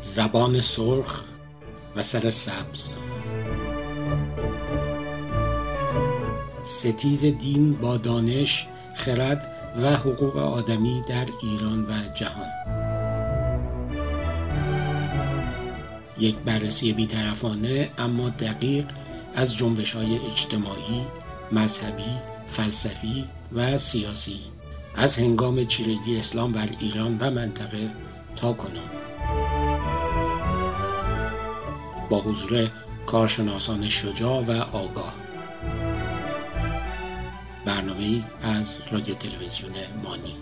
زبان سرخ و سر سبز. ستیز دین با دانش، خرد و حقوق آدمی در ایران و جهان. یک بررسی بی‌طرفانه اما دقیق از جنبش‌های اجتماعی، مذهبی، فلسفی و سیاسی از هنگام چیرگی اسلام بر ایران و منطقه تا کنون، با حضور کارشناسان شجاع و آگاه. برنامه‌ای از رادیو تلویزیون مانی.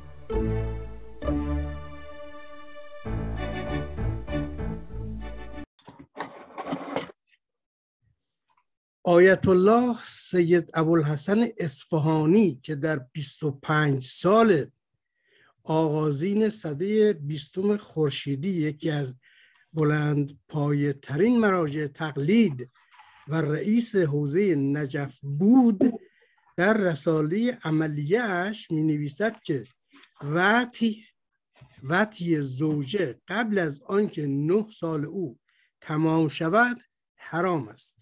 آیت الله سید ابوالحسن اصفهانی که در 25 سال آغازین سده 20 خورشیدی یکی از بلند پایه ترین مراجع تقلید و رئیس حوزه نجف بود، در رساله عملیه‌اش می نویسد که وطی زوجه قبل از آنکه 9 سال او تمام شود حرام است.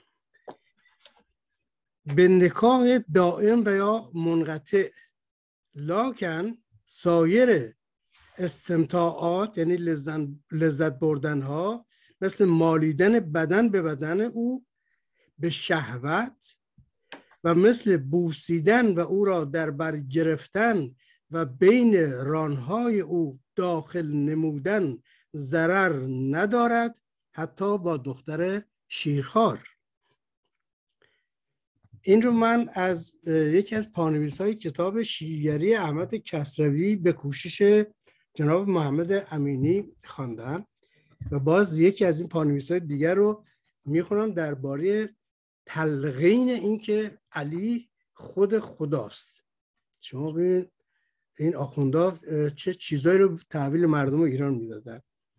به نکاح دائم و یا منقطع، لکن سایر استمتاعات یعنی لذت بردن ها مثل مالیدن بدن به بدن او به شهوت و مثل بوسیدن و او را در بر گرفتن و بین رانهای او داخل نمودن ضرر ندارد، حتی با دختر شیرخوار. این رو من از یکی از پانویس‌های کتاب شیعیگری احمد کسروی به کوشش جناب محمد امینی خواندم و باز یکی از این پانویس‌های دیگر رو میخونم درباره تلقین این که علی خود خداست. شما ببینید این آخوندها چه چیزایی رو تحویل مردم ایران میدادن.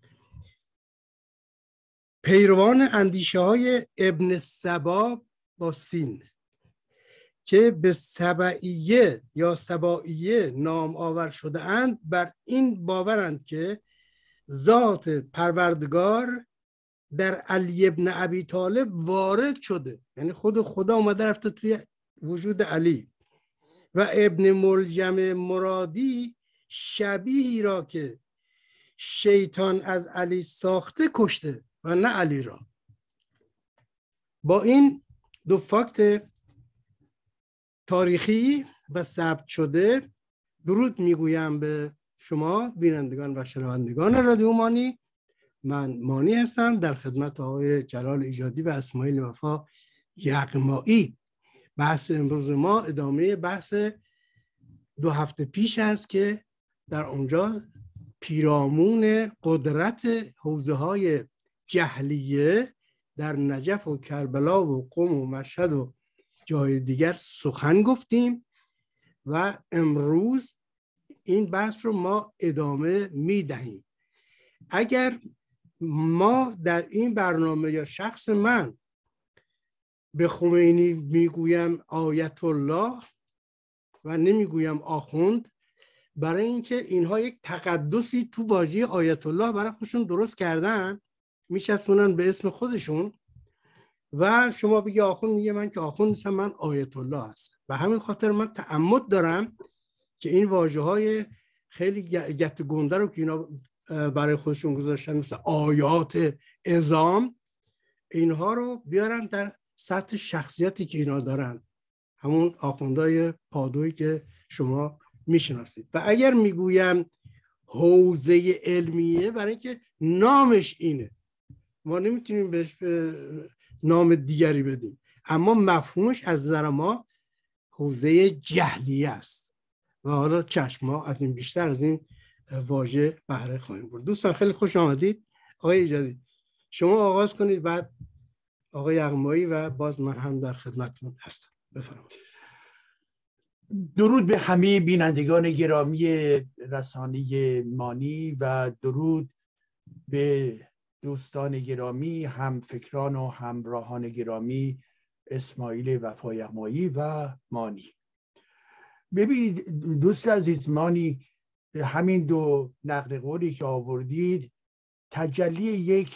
پیروان اندیشه های ابن سبا با سین که به سبعیه یا سبائیه نام آور شده اند، بر این باورند که ذات پروردگار در علی ابن ابی طالب وارد شده، یعنی خود خدا اومده رفته توی وجود علی، و ابن ملجم مرادی شبیهی را که شیطان از علی ساخته کشته و نه علی را. با این دو فاکت تاریخی و ثبت شده درود میگویم به شما بینندگان و شنوندگان رادیو مانی. من مانی هستم در خدمت آقای جلال ایجادی و اسماعیل وفا یغمایی. بحث امروز ما ادامه بحث 2 هفته پیش است که در اونجا پیرامون قدرت حوزه های جهلیه در نجف و کربلا و قم و مشهد و جای دیگر سخن گفتیم و امروز این بحث رو ما ادامه میدهیم. اگر ما در این برنامه یا شخص من به خمینی میگویم آیت الله و نمیگویم آخوند، برای اینکه اینها یک تقدسی تو واژه آیت الله برای خودشون درست کردن، میچسبونن به اسم خودشون و شما بگی آخوند، میگه من که آخوند نیستم، من آیت الله هستم. و همین خاطر من تعمد دارم که این واژه‌های خیلی گت گنده رو که اینا برای خودشون گذاشتن مثل آیات عظام، اینها رو بیارن در سطح شخصیتی که اینا دارن، همون آخوندهای پادویی که شما میشناسید. و اگر میگویم حوزه علمیه، برای اینکه نامش اینه، ما نمیتونیم بهش نام دیگری بدیم، اما مفهومش از نظر ما حوزه جهلیه است و حالا چشم ما از این بیشتر از این واژه بهره خواهیم برد. دوستان خیلی خوش آمدید. آقای ایجادی شما آغاز کنید، بعد آقای یغمایی و باز من هم در خدمتتون هستم. بفرمایید. درود به همه بینندگان گرامی رسانه مانی و درود به دوستان گرامی، هم فکران و همراهان گرامی اسماعیل وفا یغمایی و مانی. ببینید دوست عزیز مانی، همین 2 نقل قولی که آوردید تجلی یک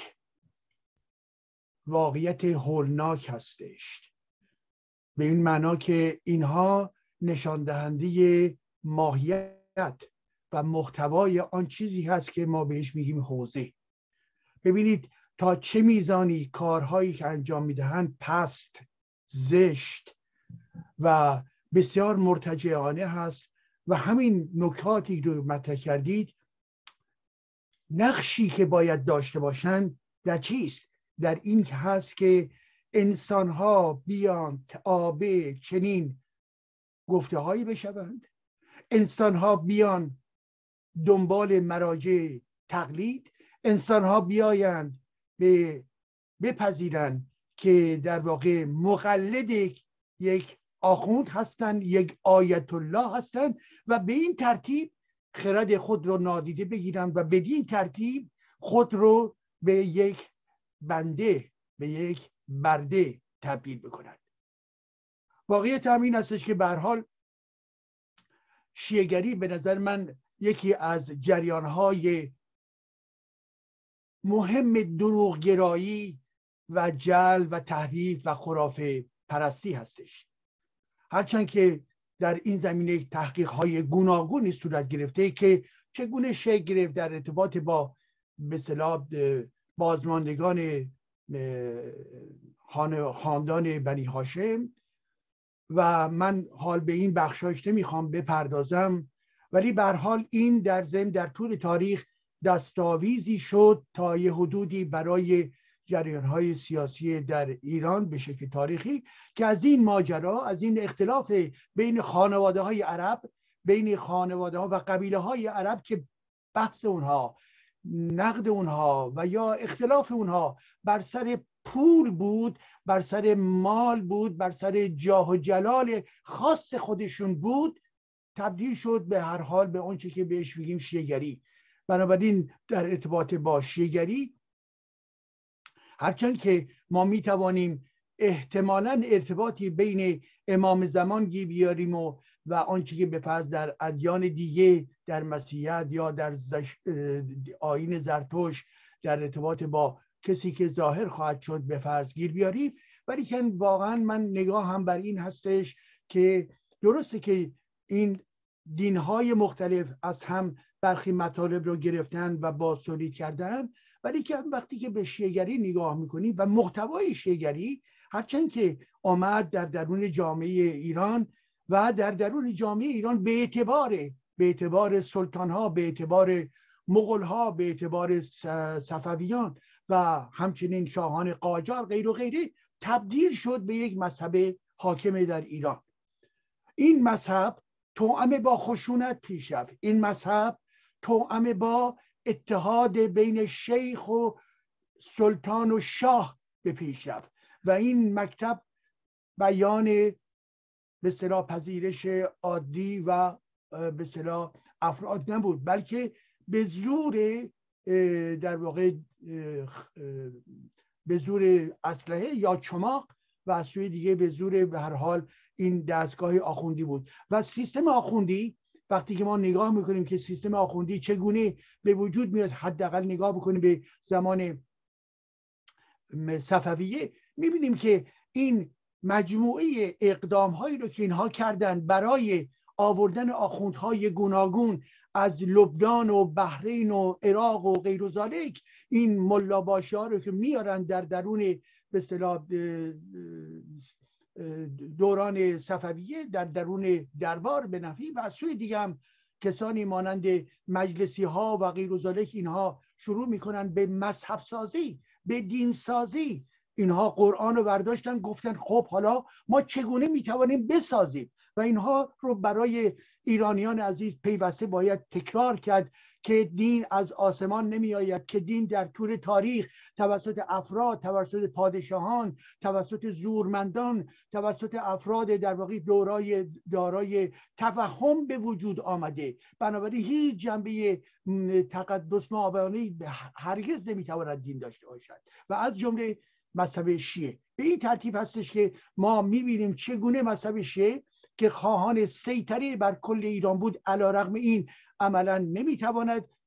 واقعیت هولناک هستش، به این معنا که اینها نشان دهنده ماهیت و محتوای آن چیزی هست که ما بهش میگیم حوزه. ببینید تا چه میزانی کارهایی که انجام میدهند پست، زشت و بسیار مرتجعانه هست و همین نکاتی رو مطرح کردید نقشی که باید داشته باشند در چیست؟ در این که هست که انسان‌ها بیان تابع چنین گفته‌هایی بشوند، انسان‌ها بیان دنبال مراجع تقلید، انسان‌ها بیایند بپذیرند که در واقع مقلد یک آخوند هستند، یک آیت الله هستند و به این ترتیب خرد خود رو نادیده بگیرند و بدین ترتیب خود رو به یک بنده، به یک برده تبدیل بکنند. واقعیت همین هستش که به هر حال شیعه‌گری به نظر من یکی از جریان‌های مهم دروغگرایی و جعل و تحریف و خرافه پرستی هستش. هرچند که در این زمینه تحقیق‌های گوناگونی صورت گرفته که چگونه شکل گرفت در ارتباط با به اصطلاح بازماندگان خاندان بنی هاشم و من حال به این بخشایش نمیخوام بپردازم، ولی به هر حال این در ضمن در طول تاریخ دستاویزی شد تا یه حدودی برای جریان‌های سیاسی در ایران به شکل تاریخی که از این ماجرا، از این اختلاف بین خانواده‌های عرب، بین خانواده‌ها و قبیله‌های عرب که بحث اونها، نقد اونها و یا اختلاف اونها بر سر پول بود، بر سر مال بود، بر سر جاه و جلال خاص خودشون بود، تبدیل شد به هر حال به اون چه که بهش میگیم شیعه‌گری. بنابراین در ارتباط با شیعه‌گری، هرچند که ما میتوانیم احتمالاً ارتباطی بین امام زمان بیاریم و آنچه که به فرض در ادیان دیگه، در مسیحیت یا در آیین زرتشت در ارتباط با کسی که ظاهر خواهد شد به فرض گیر بیاریم، ولی که واقعا من نگاه هم بر این هستش که درسته که این دینهای مختلف از هم برخی مطالب رو گرفتن و بازتولید کردن، ولی که وقتی که به شیعه‌گری نگاه میکنیم و محتوای شیعه‌گری هرچند که آمد در درون جامعه ایران و در درون جامعه ایران به اعتبار سلطانها، به اعتبار مغولها، به اعتبار صفویان و همچنین شاهان قاجار غیر و غیره تبدیل شد به یک مذهب حاکم در ایران. این مذهب توأم با خشونت پیش رفت، این مذهب توأم با اتحاد بین شیخ و سلطان و شاه به پیش رفت و این مکتب بیان به اصطلاح پذیرش عادی و به اصطلاح افراد نبود، بلکه به زور در واقع به زور اسلحه یا چماق و از سوی دیگه به زور به هر حال این دستگاه آخوندی بود. و سیستم آخوندی وقتی که ما نگاه میکنیم که سیستم آخوندی چگونه به وجود میاد، حداقل نگاه بکنیم به زمان صفویه، میبینیم که این مجموعه اقدام هایی رو که اینها کردن برای آوردن آخوندهای گوناگون از لبنان و بحرین و عراق و غیر و ذالک، این ملاباشی ها رو که میارن در درون به اصطلاح دوران صفویه در درون دربار به نفی و از سوی دیگه هم کسانی مانند مجلسی ها و غیر و ذالک اینها شروع میکنن به مذهب سازی، به دین سازی. اینها قرآن رو برداشتن گفتن خب حالا ما چگونه میتوانیم بسازیم و اینها رو برای ایرانیان عزیز پیوسته باید تکرار کرد که دین از آسمان نمی آید، که دین در طول تاریخ توسط افراد، توسط پادشاهان، توسط زورمندان، توسط افراد در واقع دارای توهم به وجود آمده. بنابراین هیچ جنبه تقدس مآبانی هرگز نمیتواند دین داشته باشد و از جمله مذهب شیعه. به این ترتیب هستش که ما میبینیم چگونه مذهب شیعه که خواهان سیطره بر کل ایران بود، علیرغم این عملا نمیتواند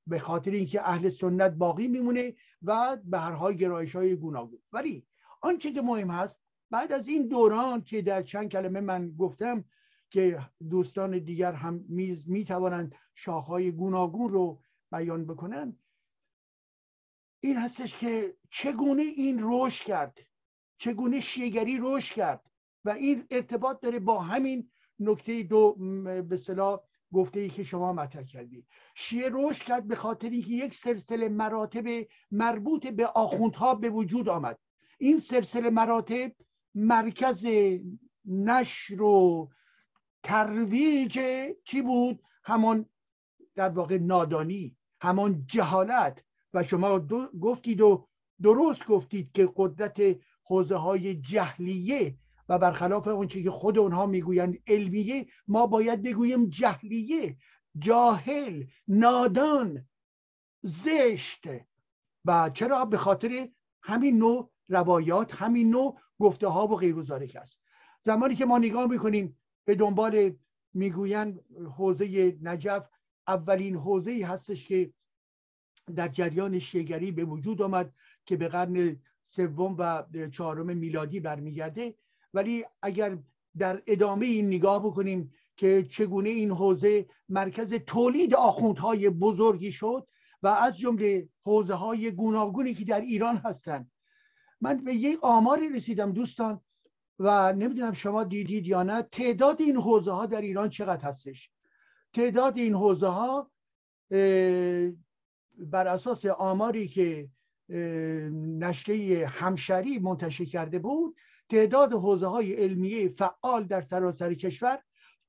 به خاطر اینکه اهل سنت باقی میمونه و به هر حال گرایش‌های گوناگون. ولی آنچه که مهم هست بعد از این دوران که در چند کلمه من گفتم که دوستان دیگر هم میتوانند شاخه‌های گوناگون رو بیان بکنن، این هستش که چگونه این رشد کرد، چگونه شیعه‌گری رشد کرد و این ارتباط داره با همین نکته دو به اصطلاح گفته‌ای که شما مطرح کردید. شیعه رشد کرد به خاطر اینکه یک سلسله مراتب مربوط به آخوندها به وجود آمد. این سلسله مراتب مرکز نشر و ترویج چی بود؟ همان در واقع نادانی، همان جهالت. و شما گفتید و درست گفتید که قدرت حوزه های جهلیه و برخلاف اون چیزی که خود اونها میگویند علمیه، ما باید بگوییم جهلیه، جاهل، نادان، زشت. و چرا؟ به خاطر همین نوع روایات، همین نوع گفته ها و غیر و ذالک است. زمانی که ما نگاه میکنیم به دنبال میگویند حوزه نجف، اولین حوزه‌ای هستش که در جریان شیعه‌گری به وجود آمد که به قرن سوم و چهارم میلادی برمیگرده. ولی اگر در ادامه این نگاه بکنیم که چگونه این حوزه مرکز تولید آخوندهای بزرگی شد و از جمله حوزه‌های گوناگونی که در ایران هستند. من به یک آماری رسیدم دوستان و نمیدونم شما دیدید یا نه، تعداد این حوزه ها در ایران چقدر هستش. تعداد این حوزه ها بر اساس آماری که نشریه همشری منتشر کرده بود، تعداد حوزه های علمیه فعال در سراسر کشور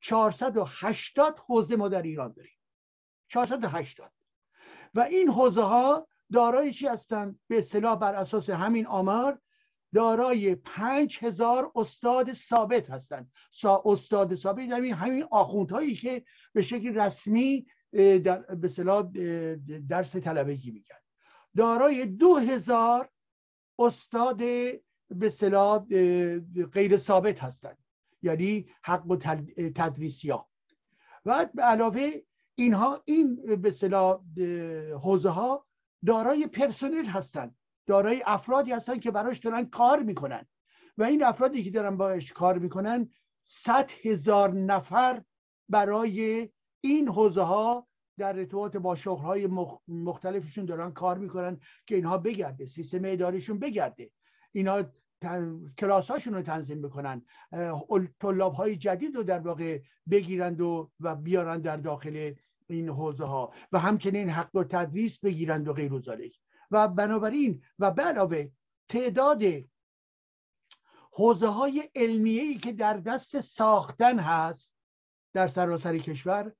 480 حوزه ما در ایران داریم. 480. و این حوزه ها دارای چی هستند؟ به اصطلاح بر اساس همین آمار دارای 5000 استاد ثابت هستند. استاد ثابت یعنی همین آخوندهایی که به شکل رسمی در به اصطلاح درس طلبگی میگن. دارای 2000 استاد به اصطلاح غیر ثابت هستند، یعنی حق و تدریسیا. و به علاوه اینها این به اصطلاح حوزه ها دارای پرسنل هستند، دارای افرادی هستند که براش دارن کار میکنن و این افرادی که دارن باش کار میکنن 100,000 نفر برای این حوزه ها در ارتباط با شغل‌های مختلفشون دارن کار میکنن که اینها بگرده، سیستم اداریشون بگرده، اینا کلاس‌هاشون رو تنظیم بکنن، طلاب‌های جدید رو در واقع بگیرند و بیارن در داخل این حوزه ها و همچنین حق و تدریس بگیرند و غیر و ذالک. و بنابراین و به علاوه تعداد حوزه های علمیه‌ای که در دست ساختن هست در سراسر کشور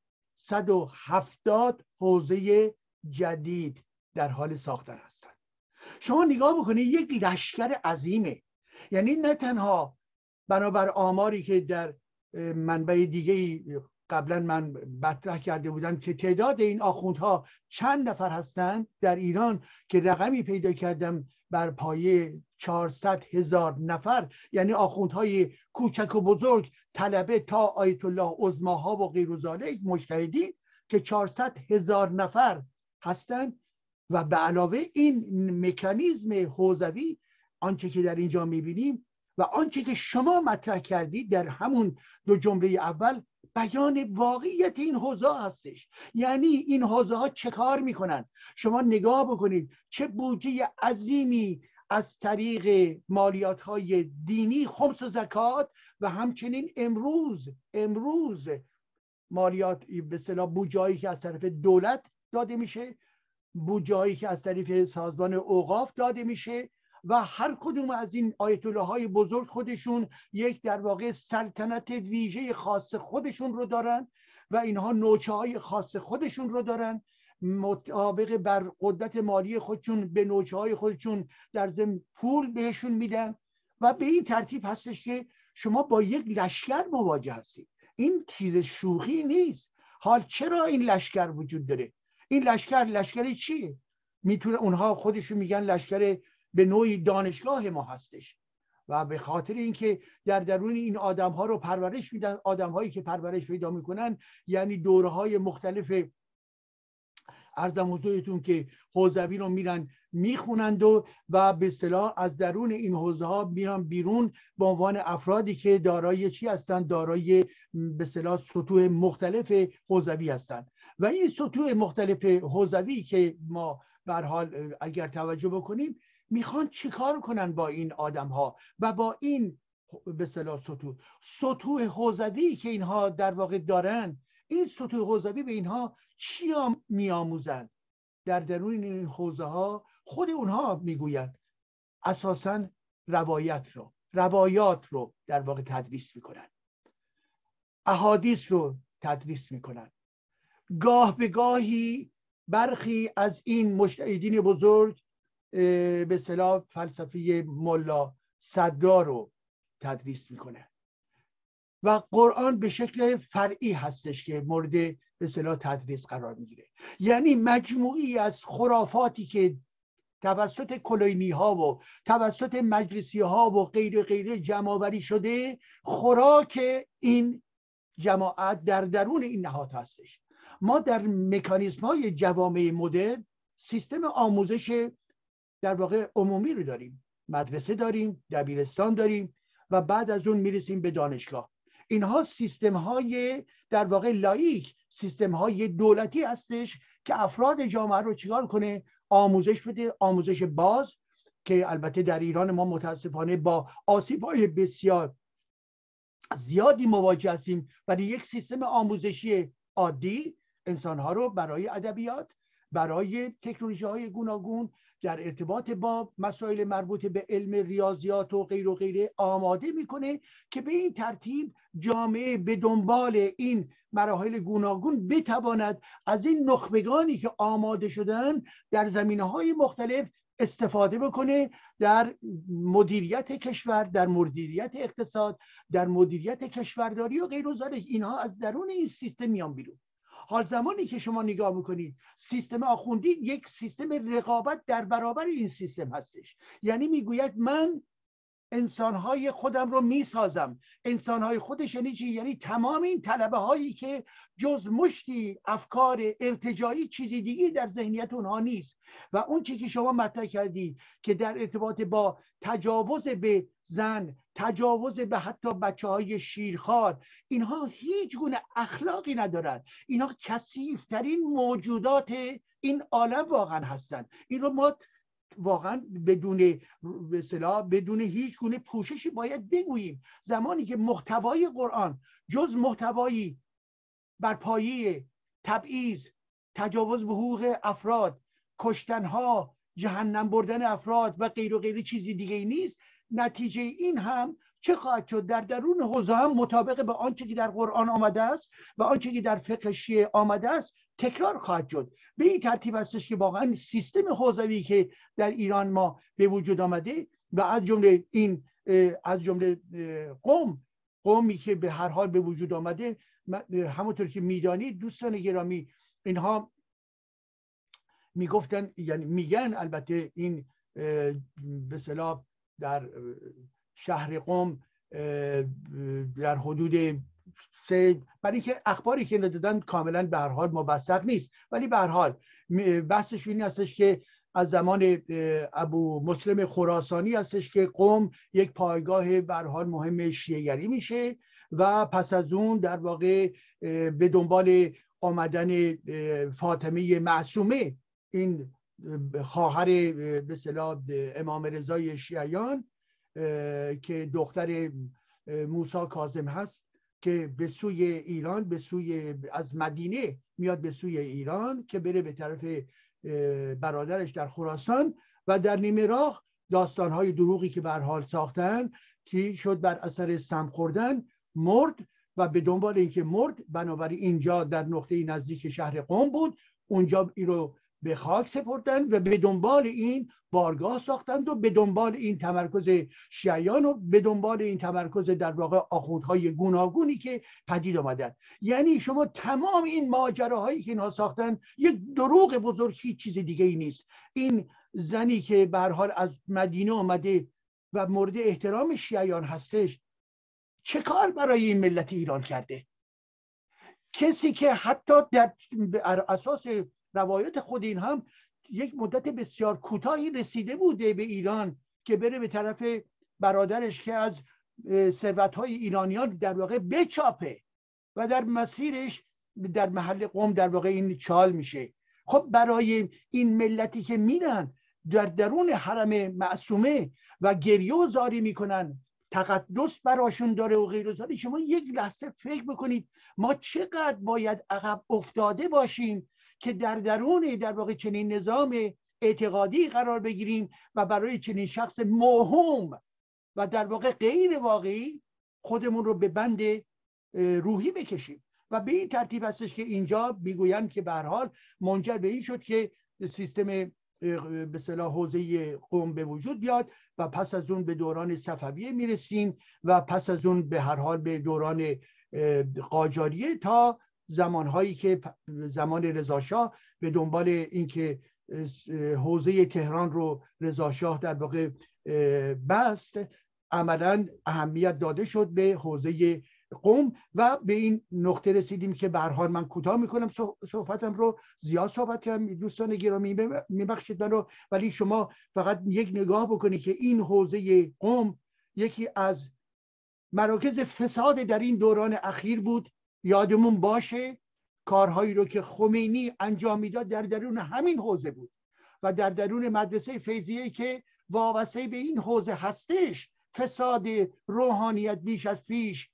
170 حوزه جدید در حال ساختن هستند. شما نگاه بکنید، یک لشکر عظیمه. یعنی نه تنها بنابر آماری که در منبع دیگه قبلا من مطرح کرده بودم که تعداد این آخوندها چند نفر هستند در ایران، که رقمی پیدا کردم بر پایه 400,000 نفر، یعنی آخوندهای کوچک و بزرگ، طلبه تا آیت الله عظماها و غیر ذالک، مجتهدین که 400,000 نفر هستند. و به علاوه این مکانیزم حوزوی، آنچه که در اینجا میبینیم و آنچه که شما مطرح کردید در همون دو جمله اول، بیان واقعیت این حوزه هستش. یعنی این حوزه ها چه کار میکنن؟ شما نگاه بکنید چه بودجه عظیمی از طریق مالیات های دینی، خمس و زکات، و همچنین امروز مالیات به اصطلاح بودجه‌ای که از طرف دولت داده میشه، بودجه‌ای که از طریق سازمان اوقاف داده میشه، و هر کدوم از این آیت الله های بزرگ خودشون یک در واقع سلطنت ویژه خاص خودشون رو دارن و اینها نوچه های خاص خودشون رو دارن، مطابق بر قدرت مالی خودشون به نوچه های خودشون در ضمن پول بهشون میدن. و به این ترتیب هستش که شما با یک لشکر مواجه هستید. این چیز شوخی نیست. حال چرا این لشکر وجود داره؟ این لشکر چیه؟ میتونه اونها خودشون میگن لشکر به نوعی دانشگاه ما هستش، و به خاطر اینکه در درون این آدم ها رو پرورش میدن، آدم هایی که پرورش پیدا میکنن، یعنی دوره های مختلف عرضم حضورتون که حوزوی رو میرن میخونند و به اصطلاح از درون این حوزه ها میرن بیرون به عنوان افرادی که دارای چی هستند؟ دارای به اصطلاح سطوح مختلف حوزوی هستند. و این سطوح مختلف حوزوی که ما به هر حال اگر توجه بکنیم میخوان چیکار کنن با این آدم ها و با این به اصطلاح سطوح حوزوی که اینها در واقع دارن، این سطوح حوزوی به اینها چی میآموزن؟ در درون این حوزه ها خود اونها میگویند اساساً روایات رو در واقع تدریس میکنن، احادیث رو تدریس میکنن. گاه به گاهی برخی از این مجتهدین بزرگ به اصطلاح فلسفه ملا صدرا رو تدریس میکنه و قرآن به شکل فرعی هستش که مورد به اصطلاح تدریس قرار میگیره. یعنی مجموعی از خرافاتی که توسط کلونی ها و توسط مجلسی ها و غیر جمع‌آوری شده، خوراک این جماعت در درون این نهاد هستش. ما در مکانیزم های جوامع مدرن سیستم آموزش در واقع عمومی رو داریم، مدرسه داریم، دبیرستان داریم و بعد از اون میرسیم به دانشگاه. اینها سیستم های در واقع لاییک، سیستم های دولتی هستش که افراد جامعه رو چیکار کنه؟ آموزش بده، آموزش باز، که البته در ایران ما متاسفانه با آسیب‌های بسیار زیادی مواجه هستیم. ولی یک سیستم آموزشی عادی انسانها رو برای ادبیات، برای تکنولوژی‌های گوناگون، در ارتباط با مسائل مربوط به علم ریاضیات و غیر آماده میکنه که به این ترتیب جامعه به دنبال این مراحل گوناگون بتواند از این نخبگانی که آماده شدن در زمینه‌های مختلف استفاده بکنه، در مدیریت کشور، در مدیریت اقتصاد، در مدیریت کشورداری و غیر و ذالک. اینها از درون این سیستم میان بیرون. حال زمانی که شما نگاه میکنید سیستم آخوندی یک سیستم رقابت در برابر این سیستم هستش. یعنی میگوید من انسانهای خودم رو میسازم. انسانهای خودش یعنی چی؟ یعنی تمام این طلبه هایی که جز مشتی افکار ارتجاعی چیزی دیگه در ذهنیت اونها نیست. و اون چیزی که شما مطرح کردی که در ارتباط با تجاوز به زن، تجاوز به حتی بچه‌های شیرخوار، اینها هیچ گونه اخلاقی ندارن. اینها کثیف‌ترین موجودات این عالم واقعا هستن. این رو ما واقعا بدون هیچ گونه پوششی باید بگوییم. زمانی که محتوای قرآن جز محتوایی بر پایه تبعیض، تجاوز به حقوق افراد، کشتنها، جهنم بردن افراد و غیر چیزی دیگه ای نیست، نتیجه این هم چه خواهد شد؟ در درون حوزه هم مطابق به آنچه که در قرآن آمده است و آنچه که در فقه شیعه آمده است تکرار خواهد شد. به این ترتیب هستش که واقعا سیستم حوزوی که در ایران ما به وجود آمده و از جمله قومی که به هر حال به وجود آمده، همونطور که میدانید دوستان گرامی، اینها میگفتن، یعنی میگن، البته این به اصطلاح در شهر قم در حدود برای که اخباری که ندادن کاملا به هر حال موثق نیست، ولی به هر حال بحثش این هستش که از زمان ابو مسلم خراسانی هستش که قم یک پایگاه به هر حال مهم شیعه‌گری میشه و پس از اون در واقع به دنبال آمدن فاطمه معصومه، این خواهر به اصطلاح امام رضای شیعیان که دختر موسی کاظم هست، که به سوی ایران، از مدینه میاد به سوی ایران که بره به طرف برادرش در خراسان، و در نیمه راه داستانهای دروغی که به هر حال ساختن که شد بر اثر سم خوردن مرد، و به دنبال اینکه مرد بنابراین اینجا در نقطه نزدیک شهر قم بود، اونجا این رو به خاک سپردن و به دنبال این بارگاه ساختند و به دنبال این تمرکز شیعیان و به دنبال این تمرکز در واقع آخوندهای گوناگونی که پدید آمدن. یعنی شما تمام این ماجراهایی که اینها ساختن یک دروغ بزرگ، هیچ چیز دیگه ای نیست. این زنی که به هر حال از مدینه آمده و مورد احترام شیعیان هستش، چه کار برای این ملت ایران کرده؟ کسی که حتی در اساس روایات خود این هم یک مدت بسیار کوتاهی رسیده بوده به ایران که بره به طرف برادرش که از ثروت‌های ایرانیان در واقع بچاپه و در مسیرش در محل قم در واقع این چال میشه. خب برای این ملتی که میرن در درون حرم معصومه و گریه و زاری میکنن، تقدس براشون داره و غیر از ذلک، شما یک لحظه فکر بکنید ما چقدر باید عقب افتاده باشیم که در درون در واقع چنین نظام اعتقادی قرار بگیریم و برای چنین شخص موهوم و در واقع غیر واقعی خودمون رو به بند روحی بکشیم. و به این ترتیب هستش که اینجا میگویند که به هر حال منجر به این شد که سیستم به اصطلاح حوزه قم به وجود بیاد و پس از اون به دوران صفویه میرسیم و پس از اون به هر حال به دوران قاجاریه تا زمانهایی که زمان رضاشاه به دنبال اینکه حوزه تهران رو رضاشاه در واقع بست، عملاً اهمیت داده شد به حوزه قم و به این نقطه رسیدیم که به هر حال من کوتاه میکنم صحبتم رو، زیاد صحبت کردم دوستان گرامی میبخشید من رو، ولی شما فقط یک نگاه بکنید که این حوزه قم یکی از مراکز فساد در این دوران اخیر بود. یادمون باشه کارهایی رو که خمینی انجام میداد در درون همین حوزه بود و در درون مدرسه فیضیه که وابسته به این حوزه هستش فساد روحانیت بیش از پیش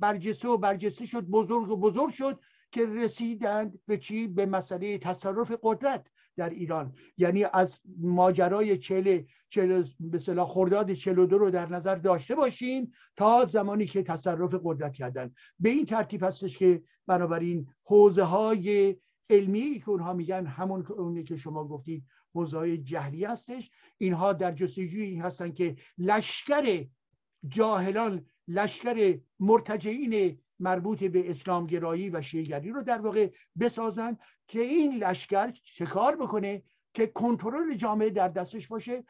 برجسته شد، بزرگ شد که رسیدند به چی؟ به مسئله تصرف قدرت در ایران. یعنی از ماجرای 40 به اصطلاح خرداد 42 رو در نظر داشته باشیم تا زمانی که تصرف قدرت کردن. به این ترتیب هستش که بنابراین حوزه های علمی که اونها میگن همون اونی که شما گفتید حوزه های جهلی هستش، اینها در جستجوی این هستن که لشکر جاهلان، لشکر مرتجعین مربوط به اسلام گرایی و شیعه‌گری رو در واقع بسازن که این لشکر چه کار بکنه که کنترل جامعه در دستش باشه،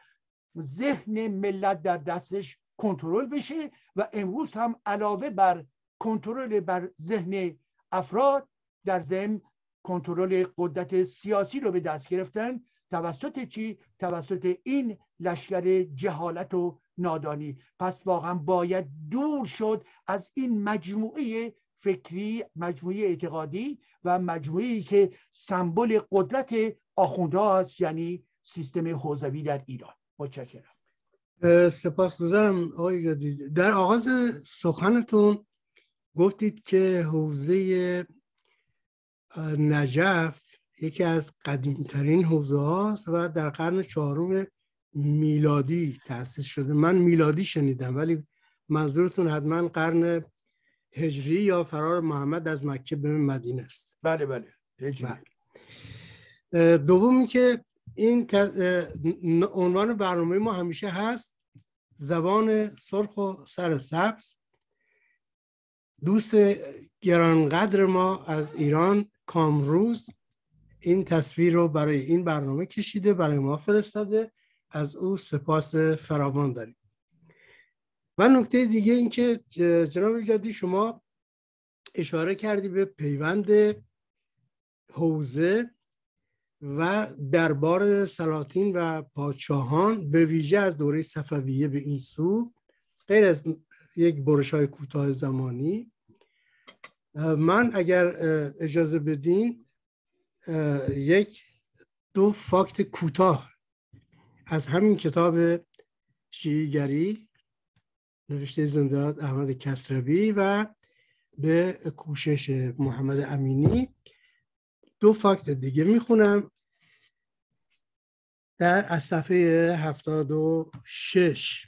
ذهن ملت در دستش کنترل بشه و امروز هم علاوه بر کنترل بر ذهن افراد در ضمن کنترل قدرت سیاسی رو به دست گرفتن. توسط چی؟ توسط این لشکر جهالت و نادانی. پس واقعا باید دور شد از این مجموعه فکری، مجموعه اعتقادی و مجموعه‌ای که سمبل قدرت آخوندها است، یعنی سیستم حوزوی در ایران. متشکرم. سپاسگزارم آقای جدید. در آغاز سخنتون گفتید که حوزه نجف یکی از قدیمترین حوزه هاست و در قرن 4 میلادی تأسیس شده. من میلادی شنیدم ولی منظورتون حتما قرن هجری یا فرار محمد از مکه به مدینه است. بله هجری. دومی که این عنوان برنامه ما همیشه هست زبان سرخ و سر سبز. دوست گرانقدر ما از ایران کامروز این تصویر رو برای این برنامه کشیده، برای ما فرستاده، از او سپاس فراوان داریم. و نکته دیگه این که جناب جدی شما اشاره کردی به پیوند حوزه و دربار سلاطین و پادشاهان به ویژه از دوره صفویه به این سو، غیر از یک برش‌های کوتاه زمانی. من اگر اجازه بدین دو فاکت کوتاه از همین کتاب شیعه‌گری نوشته زنده‌یاد احمد کسروی و به کوشش محمد امینی، دو فاکت دیگه میخونم از صفحه 76.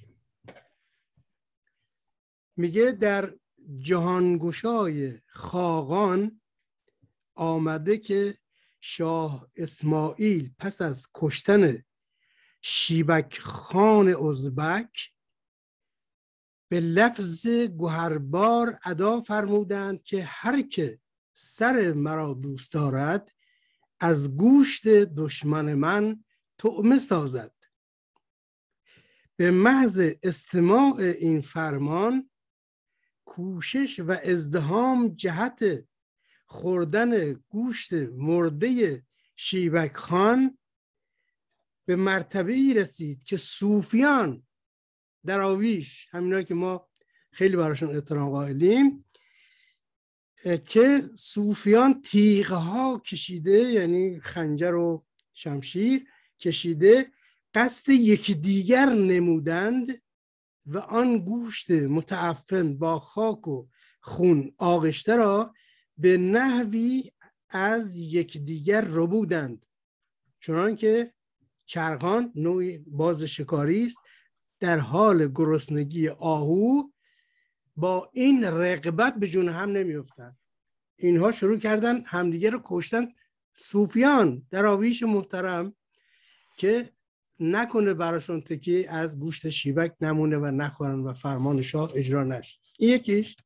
میگه در جهانگشای خاقان آمده که شاه اسماعیل پس از کشتن شیبک خان ازبک به لفظ گوهربار ادا فرمودند که هر که سر مرا دوست دارد از گوشت دشمن من طعمه سازد. به محض استماع این فرمان کوشش و ازدحام جهت خوردن گوشت مرده شیبک خان به مرتبه‌ای رسید که صوفیان دراویش، همینا که ما خیلی براشون احترام قائلیم، که صوفیان تیغ‌ها کشیده، یعنی خنجر و شمشیر کشیده، قصد یکدیگر نمودند و آن گوشت متعفن با خاک و خون آغشته را به نحوی از یکدیگر ربودند، چنانکه چرغان، نوعی باز شکاری است، در حال گرسنگی آهو با این رغبت به جون هم نمیافتند. اینها شروع کردن همدیگه رو کشتن. صوفیان دراویش محترم که نکنه براشون تکی از گوشت شیبک نمونه و نخورن و فرمان شاه اجرا نشه. این یکیش.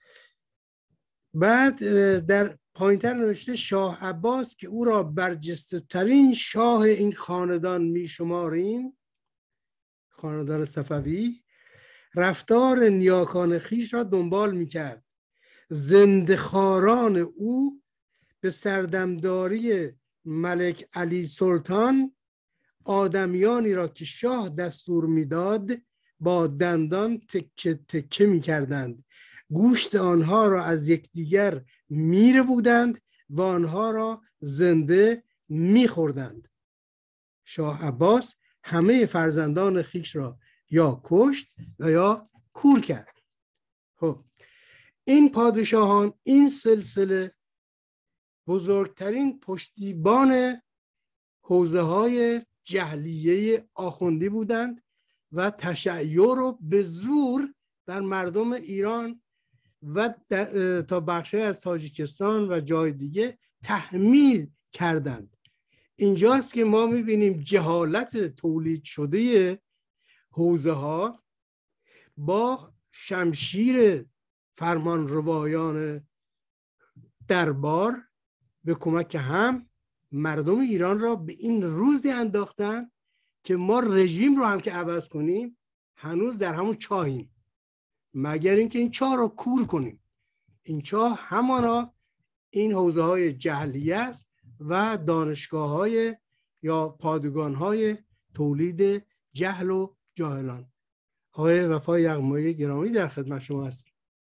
بعد در پایینتر نوشته شاه عباس که او را برجسته ترین شاه این خاندان می شماریم، خاندان صفوی، رفتار نیاکان خیش را دنبال می کرد. زندخاران او به سردمداری ملک علی سلطان آدمیانی را که شاه دستور میداد با دندان تکه تکه می کردند. گوشت آنها را از یکدیگر می ربودند و آنها را زنده می خوردند. شاه عباس همه فرزندان خیش را یا کشت و یا کور کرد. خب این پادشاهان، این سلسله بزرگترین پشتیبان حوزه های جهلیه آخوندی بودند و تشیع رو به زور در مردم ایران و تا بخشی از تاجیکستان و جای دیگه تحمیل کردند. اینجاست که ما میبینیم جهالت تولید شده حوزه ها با شمشیر فرمان روایان دربار به کمک هم مردم ایران را به این روزی انداختن که ما رژیم رو هم که عوض کنیم هنوز در همون چاهیم، مگر اینکه این چاه رو کور کنیم. این چاه همانا این حوزه های جهلیه است و دانشگاه های یا پادگان های تولید جهل و جاهلان. آقای وفای یغمایی گرامی در خدمت شما هستیم.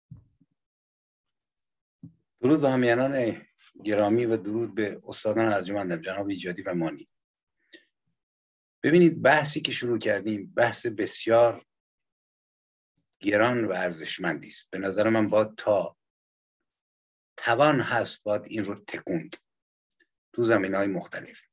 درود به همیهنان گرامی و درود به استادان ارجمندم جناب ایجادی و مانی. ببینید بحثی که شروع کردیم بحث بسیار گران و ارزشمندی است. به نظر من باید تا توان هست باید این رو تکوند تو زمینهای مختلف.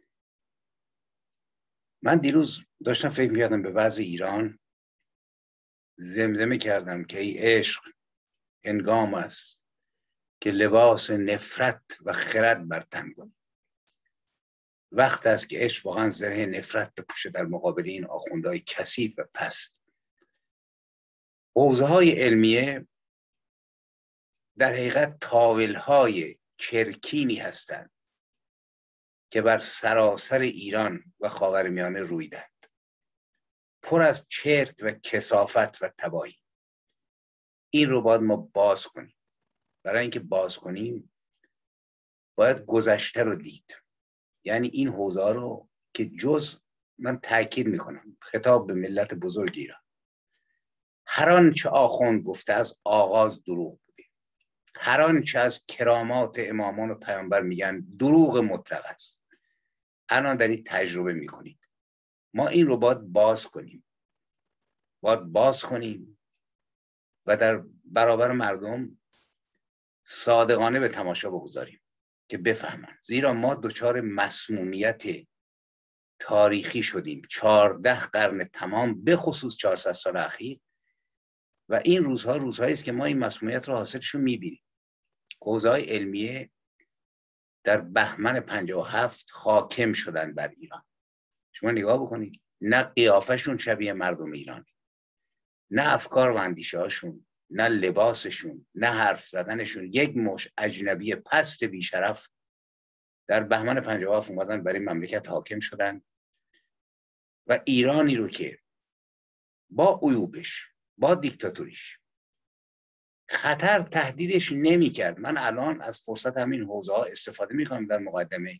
من دیروز داشتم فکر می‌کردم به وضع ایران، زمزمه کردم که ای عشق هنگام است که لباس نفرت و خرد بر تن کنی. وقت است که عشق واقعا زره نفرت بپوشه در مقابل این آخوندهای کثیف و پست. حوزه‌های علمیه در حقیقت تاول‌های چرکینی هستند که بر سراسر ایران و خاورمیانه رویدند، پر از چرک و کثافت و تباهی. این رو باید ما باز کنیم. برای اینکه باز کنیم باید گذشته رو دید. یعنی این حوزه رو که جز، من تاکید میکنم خطاب به ملت بزرگ ایران، هر آنچه آخوند گفته از آغاز دروغ بوده، هر آنچه از کرامات امامان و پیامبر میگن دروغ مطلق است. الان دارید تجربه میکنید. ما این رو باید باز کنیم، باید باز کنیم و در برابر مردم صادقانه به تماشا بگذاریم که بفهمن. زیرا ما دچار مسمومیت تاریخی شدیم 14 قرن تمام، به خصوص 400 سال اخیر، و این روزها روزهایی است که ما این مسمومیت رو حاصلشون میبینیم. حوزه‌های علمیه در بهمن 57 حاکم شدن بر ایران. شما نگاه بکنید، نه قیافشون شبیه مردم ایرانی، نه افکار و اندیشه هاشون، نه لباسشون، نه حرف زدنشون. یک مش اجنبی پست بیشرف در بهمن 57 اومدن برای مملکت حاکم شدن و ایرانی رو که با عیوبش، با دیکتاتوریش، خطر تهدیدش نمی کرد. من الان از فرصت همین حوزه ها استفاده می کنم در مقدمه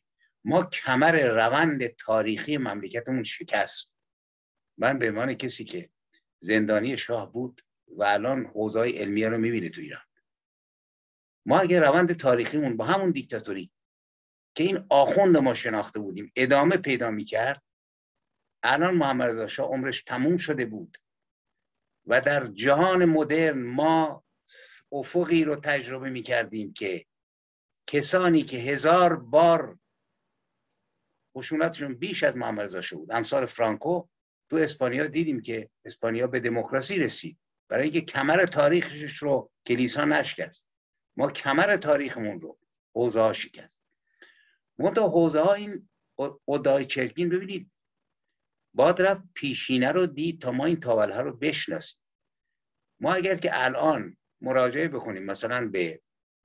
ما کمر روند تاریخی مملکتمون شکست. من به عنوان کسی که زندانی شاه بود و الان حوزه‌های علمیه رو میبینه تو ایران، ما اگه روند تاریخیمون با همون دیکتاتوری که این آخوند ما شناخته بودیم ادامه پیدا میکرد، الان محمد رضا شاه عمرش تموم شده بود و در جهان مدرن ما افقی رو تجربه میکردیم که کسانی که 1000 بار خشونتشون بیش از محمد رضا شاه بود، امثال فرانکو، تو اسپانیا دیدیم که اسپانیا به دموکراسی رسید برای اینکه کمر تاریخش رو کلیسا نشکست. ما کمر تاریخمون رو حوزه ها شکست. منتها حوزه ها این ادعای چرکین، ببینید باید رفت پیشینه رو دید تا ما این تاول ها رو بشناسیم. ما اگر که الان مراجعه بکنیم مثلا به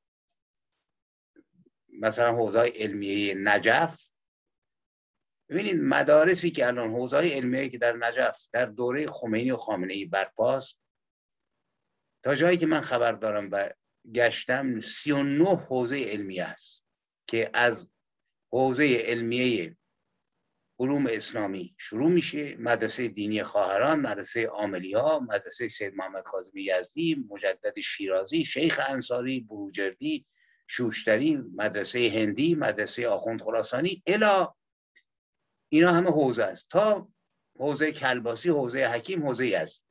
حوزه های علمیه نجف، ببینید مدارسی که الان حوزه های علمیه که در نجف در دوره خمینی و خامنه‌ای برپاست، تا جایی که من خبر دارم و گشتم 39 حوزه علمیه است که از حوزه علمیه علوم اسلامی شروع میشه، مدرسه دینی خواهران، مدرسه عاملی‌ها، مدرسه سید محمد کاظمی یزدی، مجدد شیرازی، شیخ انصاری، بروجردی، شوشتری، مدرسه هندی، مدرسه آخوند خراسانی، الی اینا همه حوزه است، تا حوزه کلباسی، حوزه حکیم، حوزه یزدی.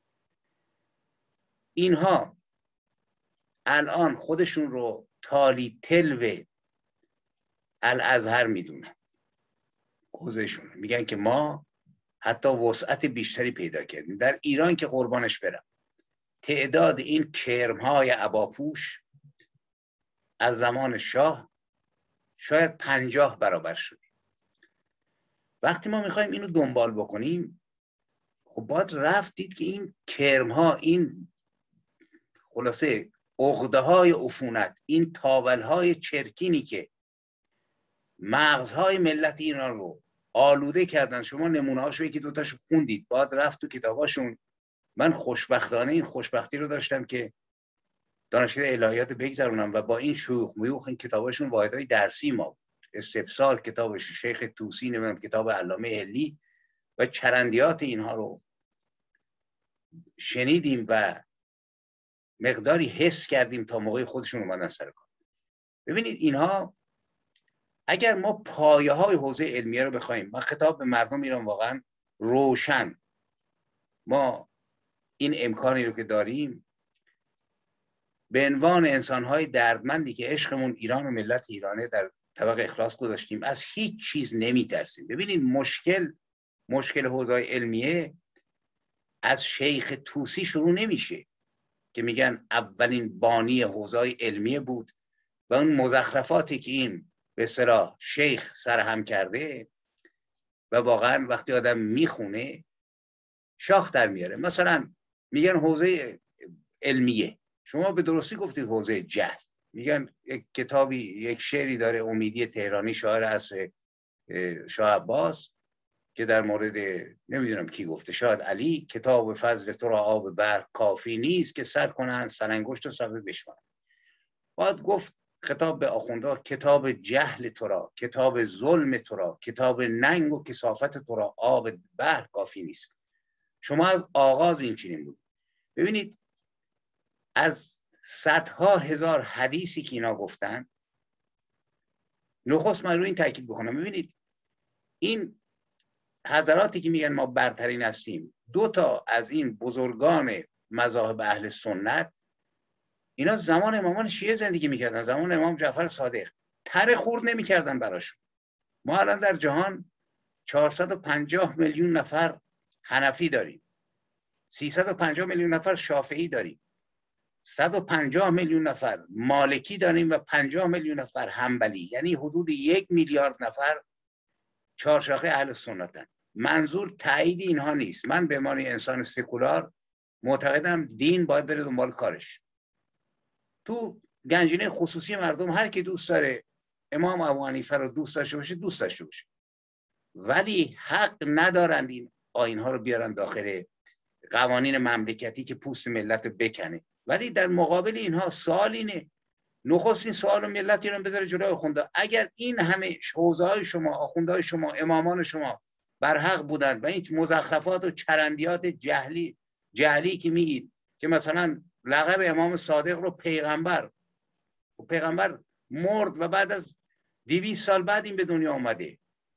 اینها الان خودشون رو تالی تلو الازهر میدونن، حوزهشون میگن که ما حتی وسعت بیشتری پیدا کردیم. در ایران که قربانش برم، تعداد این کرم‌های عباپوش از زمان شاه شاید 50 برابر شده. وقتی ما میخوایم اینو دنبال بکنیم، خب باید رفت دید که این کرم‌ها، این خلاصه عقده‌های عفونت، این تاول‌های چرکینی که مغزهای ملت ایران رو آلوده کردن، شما نمونه‌هاشو یکی دوتاشو خوندید، باید رفت تو کتاباشون. من خوشبختانه این خوشبختی رو داشتم که دانشکده الهیات بگذرونم و با این شوخ میوخ این کتاباشون واحدهای درسی ما بود. استفسار کتابش شیخ طوسی، نمیدونم کتاب علامه هلی و چرندیات اینها رو شنیدیم و مقداری حس کردیم تا موقع خودشون اومدن سر کار. ببینید اینها اگر ما پایه های حوزه علمیه رو بخوایم، من خطاب به مردم ایران واقعا روشن، ما این امکانی رو که داریم به عنوان انسان‌های دردمندی که عشقمون ایران و ملت ایرانه در طبق اخلاص گذاشتیم، از هیچ چیز نمی‌ترسیم. ببینید مشکل حوزه علمیه از شیخ طوسی شروع نمیشه که میگن اولین بانی حوزه علمیه بود و اون مزخرفاتی که این به اصطلاح شیخ سرهم کرده و واقعا وقتی آدم میخونه شاخ در میاره. مثلا میگن حوزه علمیه، شما به درستی گفتید حوزه جهل. میگن یک کتابی، یک شعری داره امیدی تهرانی، شاعر عصر شاه عباس، که در مورد نمیدونم کی گفته، شاید علی، کتاب فضل تو را آب بحر کافی نیست که سر کنن سرانگشت و صفحه بشمارن. باید گفت خطاب به آخونده، کتاب جهل تو را، کتاب ظلم تو را، کتاب ننگ و کثافت تو را آب بحر کافی نیست. شما از آغاز این چنین بود. ببینید از صدها هزار حدیثی که اینا گفتن، نخست من روی این تاکید بکنم. ببینید این حضراتی که میگن ما برترین هستیم، 2 از این بزرگان مذاهب اهل سنت، اینا زمان امامان شیعه زندگی میکردن، زمان امام جعفر صادق، تره خورد نمیکردن براشون. ما الان در جهان 450 میلیون نفر حنفی داریم، 350 میلیون نفر شافعی داریم، 150 میلیون نفر مالکی داریم و 50 میلیون نفر حنبلی، یعنی حدود 1 میلیارد نفر چهارشاخه اهل سنتن. منظور تایید اینها نیست. من به عنوان انسان سکولار معتقدم دین باید بره دنبال کارش. تو گنجینه خصوصی مردم هر کی دوست داره امام ابو حنیفه رو دوست داشته باشه دوست داشته باشه، ولی حق ندارند این آیین‌ها رو بیارن داخل قوانین مملکتی که پوست ملت رو بکنه. ولی در مقابل اینها سوال اینه نخستین سوال ملت ایران بذاره جلوی آخونده. اگر این همه حوزه‌های شما، آخوندهای شما، امامان شما بر حق بودند و این مزخرفات و چرندیات جهلی که میگید که مثلا لقب امام صادق رو پیغمبر مرد و بعد از 200 سال بعد این به دنیا اومده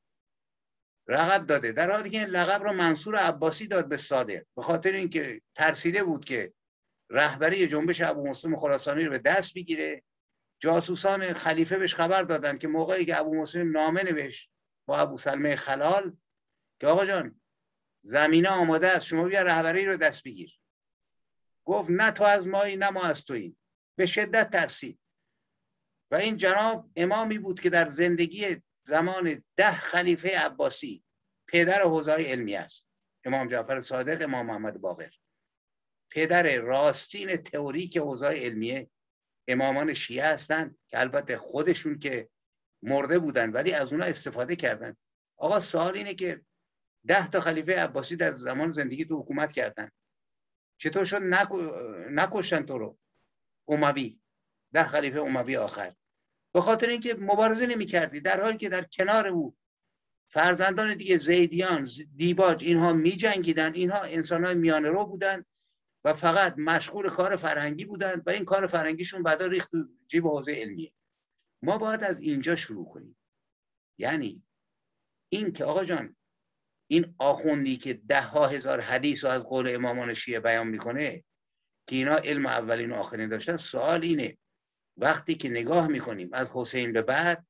لقب داده، در حالی که این لقب رو منصور عباسی داد به صادق به خاطر اینکه ترسیده بود که رهبری جنبش ابو مسلم خراسانی رو به دست بگیره. جاسوسان خلیفه بهش خبر دادن که موقعی که ابو مسلم نامه نوشت با ابو سلمه خلال که آقا جان زمینه آماده است، شما بیا رهبری رو دست بگیر، گفت نه تو از مایی نه ما از توییم. به شدت ترسید. و این جناب امامی بود که در زندگی زمان 10 خلیفه عباسی پدر حوزه‌های علمی است. امام جعفر صادق، امام محمد باقر، پدر راستین تئوریک حوزه‌های علمیه امامان شیعه هستند که البته خودشون که مرده بودن ولی از اونا استفاده کردن. آقا سوال اینه که 10 تا خلیفه عباسی در زمان زندگی تو حکومت کردن، چطور شد نکشتن تو رو؟ اموی 10 خلیفه اموی آخر به خاطر اینکه مبارزه نمی‌کردی، در حالی که در کنار او فرزندان دیگه زیدیان، دیباج، اینها می‌جنگیدن. اینها انسان‌های میانه رو بودن و فقط مشغول کار فرهنگی بودن و این کار فرهنگیشون بعدا ریخت تو جیب حوزه علمیه. ما باید از اینجا شروع کنیم. یعنی این که آقا جان این آخوندی که 10,000 هزار حدیث رو از قول امامان شیعه بیان میکنه که اینا علم اولین و آخرین داشتن، سوال اینه وقتی که نگاه میکنیم از حسین به بعد،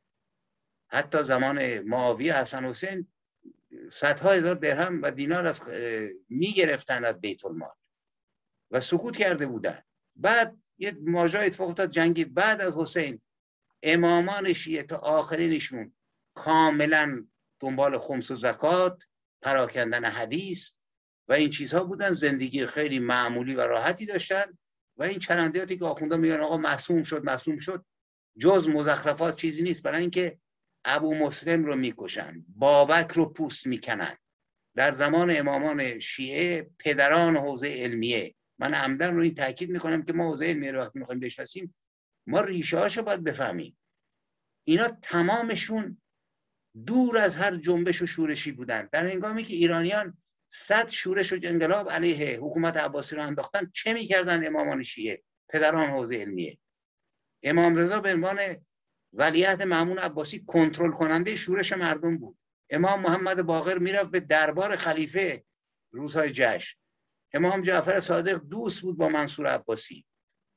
حتی زمان معاویه، حسن حسین، 100,000 هزار درهم و دینار از میگرفتن از بیت المال و سکوت کرده بودن. بعد یه ماجرا اتفاق افتاد، جنگید. بعد از حسین امامان شیعه تا آخرینشون کاملا دنبال خمس و زکات، پراکندن حدیث و این چیزها بودن. زندگی خیلی معمولی و راحتی داشتن و این چرندیاتی که آخوندا میگن آقا معصوم شد جز مزخرفات چیزی نیست. برای اینکه ابو مسلم رو میکشن، بابک رو پوست میکنن. در زمان امامان شیعه پدران حوزه علمیه، من عمدن رو این تاکید میکنم که ما حوزه علمیه رو وقتی میخوایم بشناسیم ما ریشه هاشو باید بفهمیم. اینا تمامشون دور از هر جنبش و شورشی بودن. در هنگامی که ایرانیان 100 شورش و انقلاب علیه حکومت عباسی رو انداختن، چه میکردن امامان شیعه، پدران حوزه علمیه؟ امام رضا به عنوان ولیعهد مأمون عباسی کنترل کننده شورش مردم بود. امام محمد باقر میرفت به دربار خلیفه روزهای جشن. امام جعفر صادق دوست بود با منصور عباسی.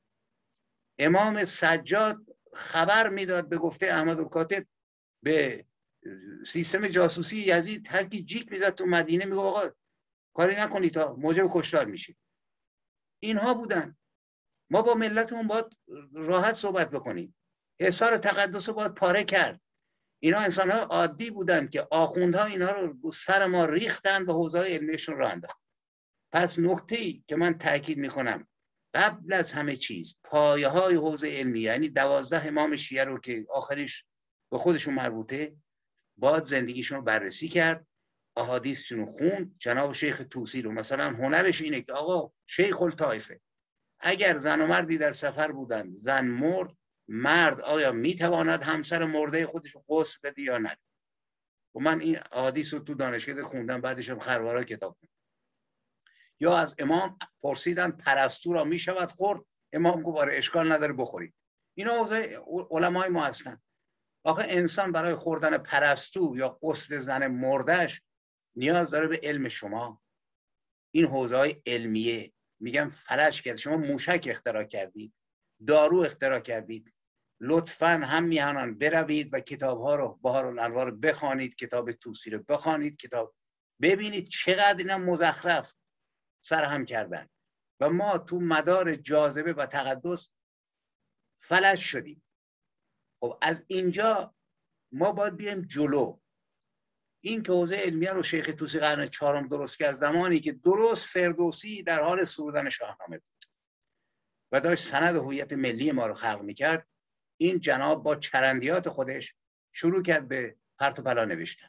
امام سجاد خبر میداد به گفته احمد الکاتب به سیستم جاسوسی یزید، هر کی جیک میزد تو مدینه میگه آقا کاری نکنید تا موجب کشتار میشه. اینها بودن. ما با ملتمون باید راحت صحبت بکنیم. حصار تقدس رو باید پاره کرد. اینا انسان‌ها عادی بودن که آخوندها اینا رو سر ما ریختن و حوزه‌های علمیشون رو انداختن. پس نکته‌ای که من تاکید میکنم، قبل از همه چیز پایه‌های حوزه علمی، یعنی 12 امام شیعه رو که آخریش به خودشون مربوطه، باید زندگیشون رو بررسی کرد، احادیثشون رو خوند. جناب شیخ طوسی رو مثلا هنرش اینه که آقا شیخ الطائفه، اگر زن و مردی در سفر بودند، زن مرد، مرد آیا میتواند همسر مرده خودش رو غسل بده یا نه؟ و من این احادیث رو تو دانشکده خوندم، بعدش هم خروارا کتاب خوندم. یا از امام پرسیدن پرستو را میشود خورد؟ امام گفت آره اشکال نداره بخورید. اینا حوزه علمای ما هستن. آخه انسان برای خوردن پرستو یا غسل زن مردش نیاز داره به علم شما. این حوزه‌های علمیه میگم فلج کرد. شما موشک اختراع کردید، دارو اختراع کردید، لطفاً هم میهنان بروید و کتاب‌ها رو، بهارالانوار رو بخوانید، کتاب طوسی رو بخوانید، کتاب ببینید چقدر اینا مزخرف سرهم کردن و ما تو مدار جاذبه و تقدس فلج شدیم. خب از اینجا ما باید بیایم جلو. این که حوزه علمیه رو شیخ طوسی قرن 4 درست کرد، زمانی که درست فردوسی در حال سرودن شاهنامه بود و داشت سند هویت ملی ما رو خلق میکرد، این جناب با چرندیات خودش شروع کرد به پرت و پلا نوشتن.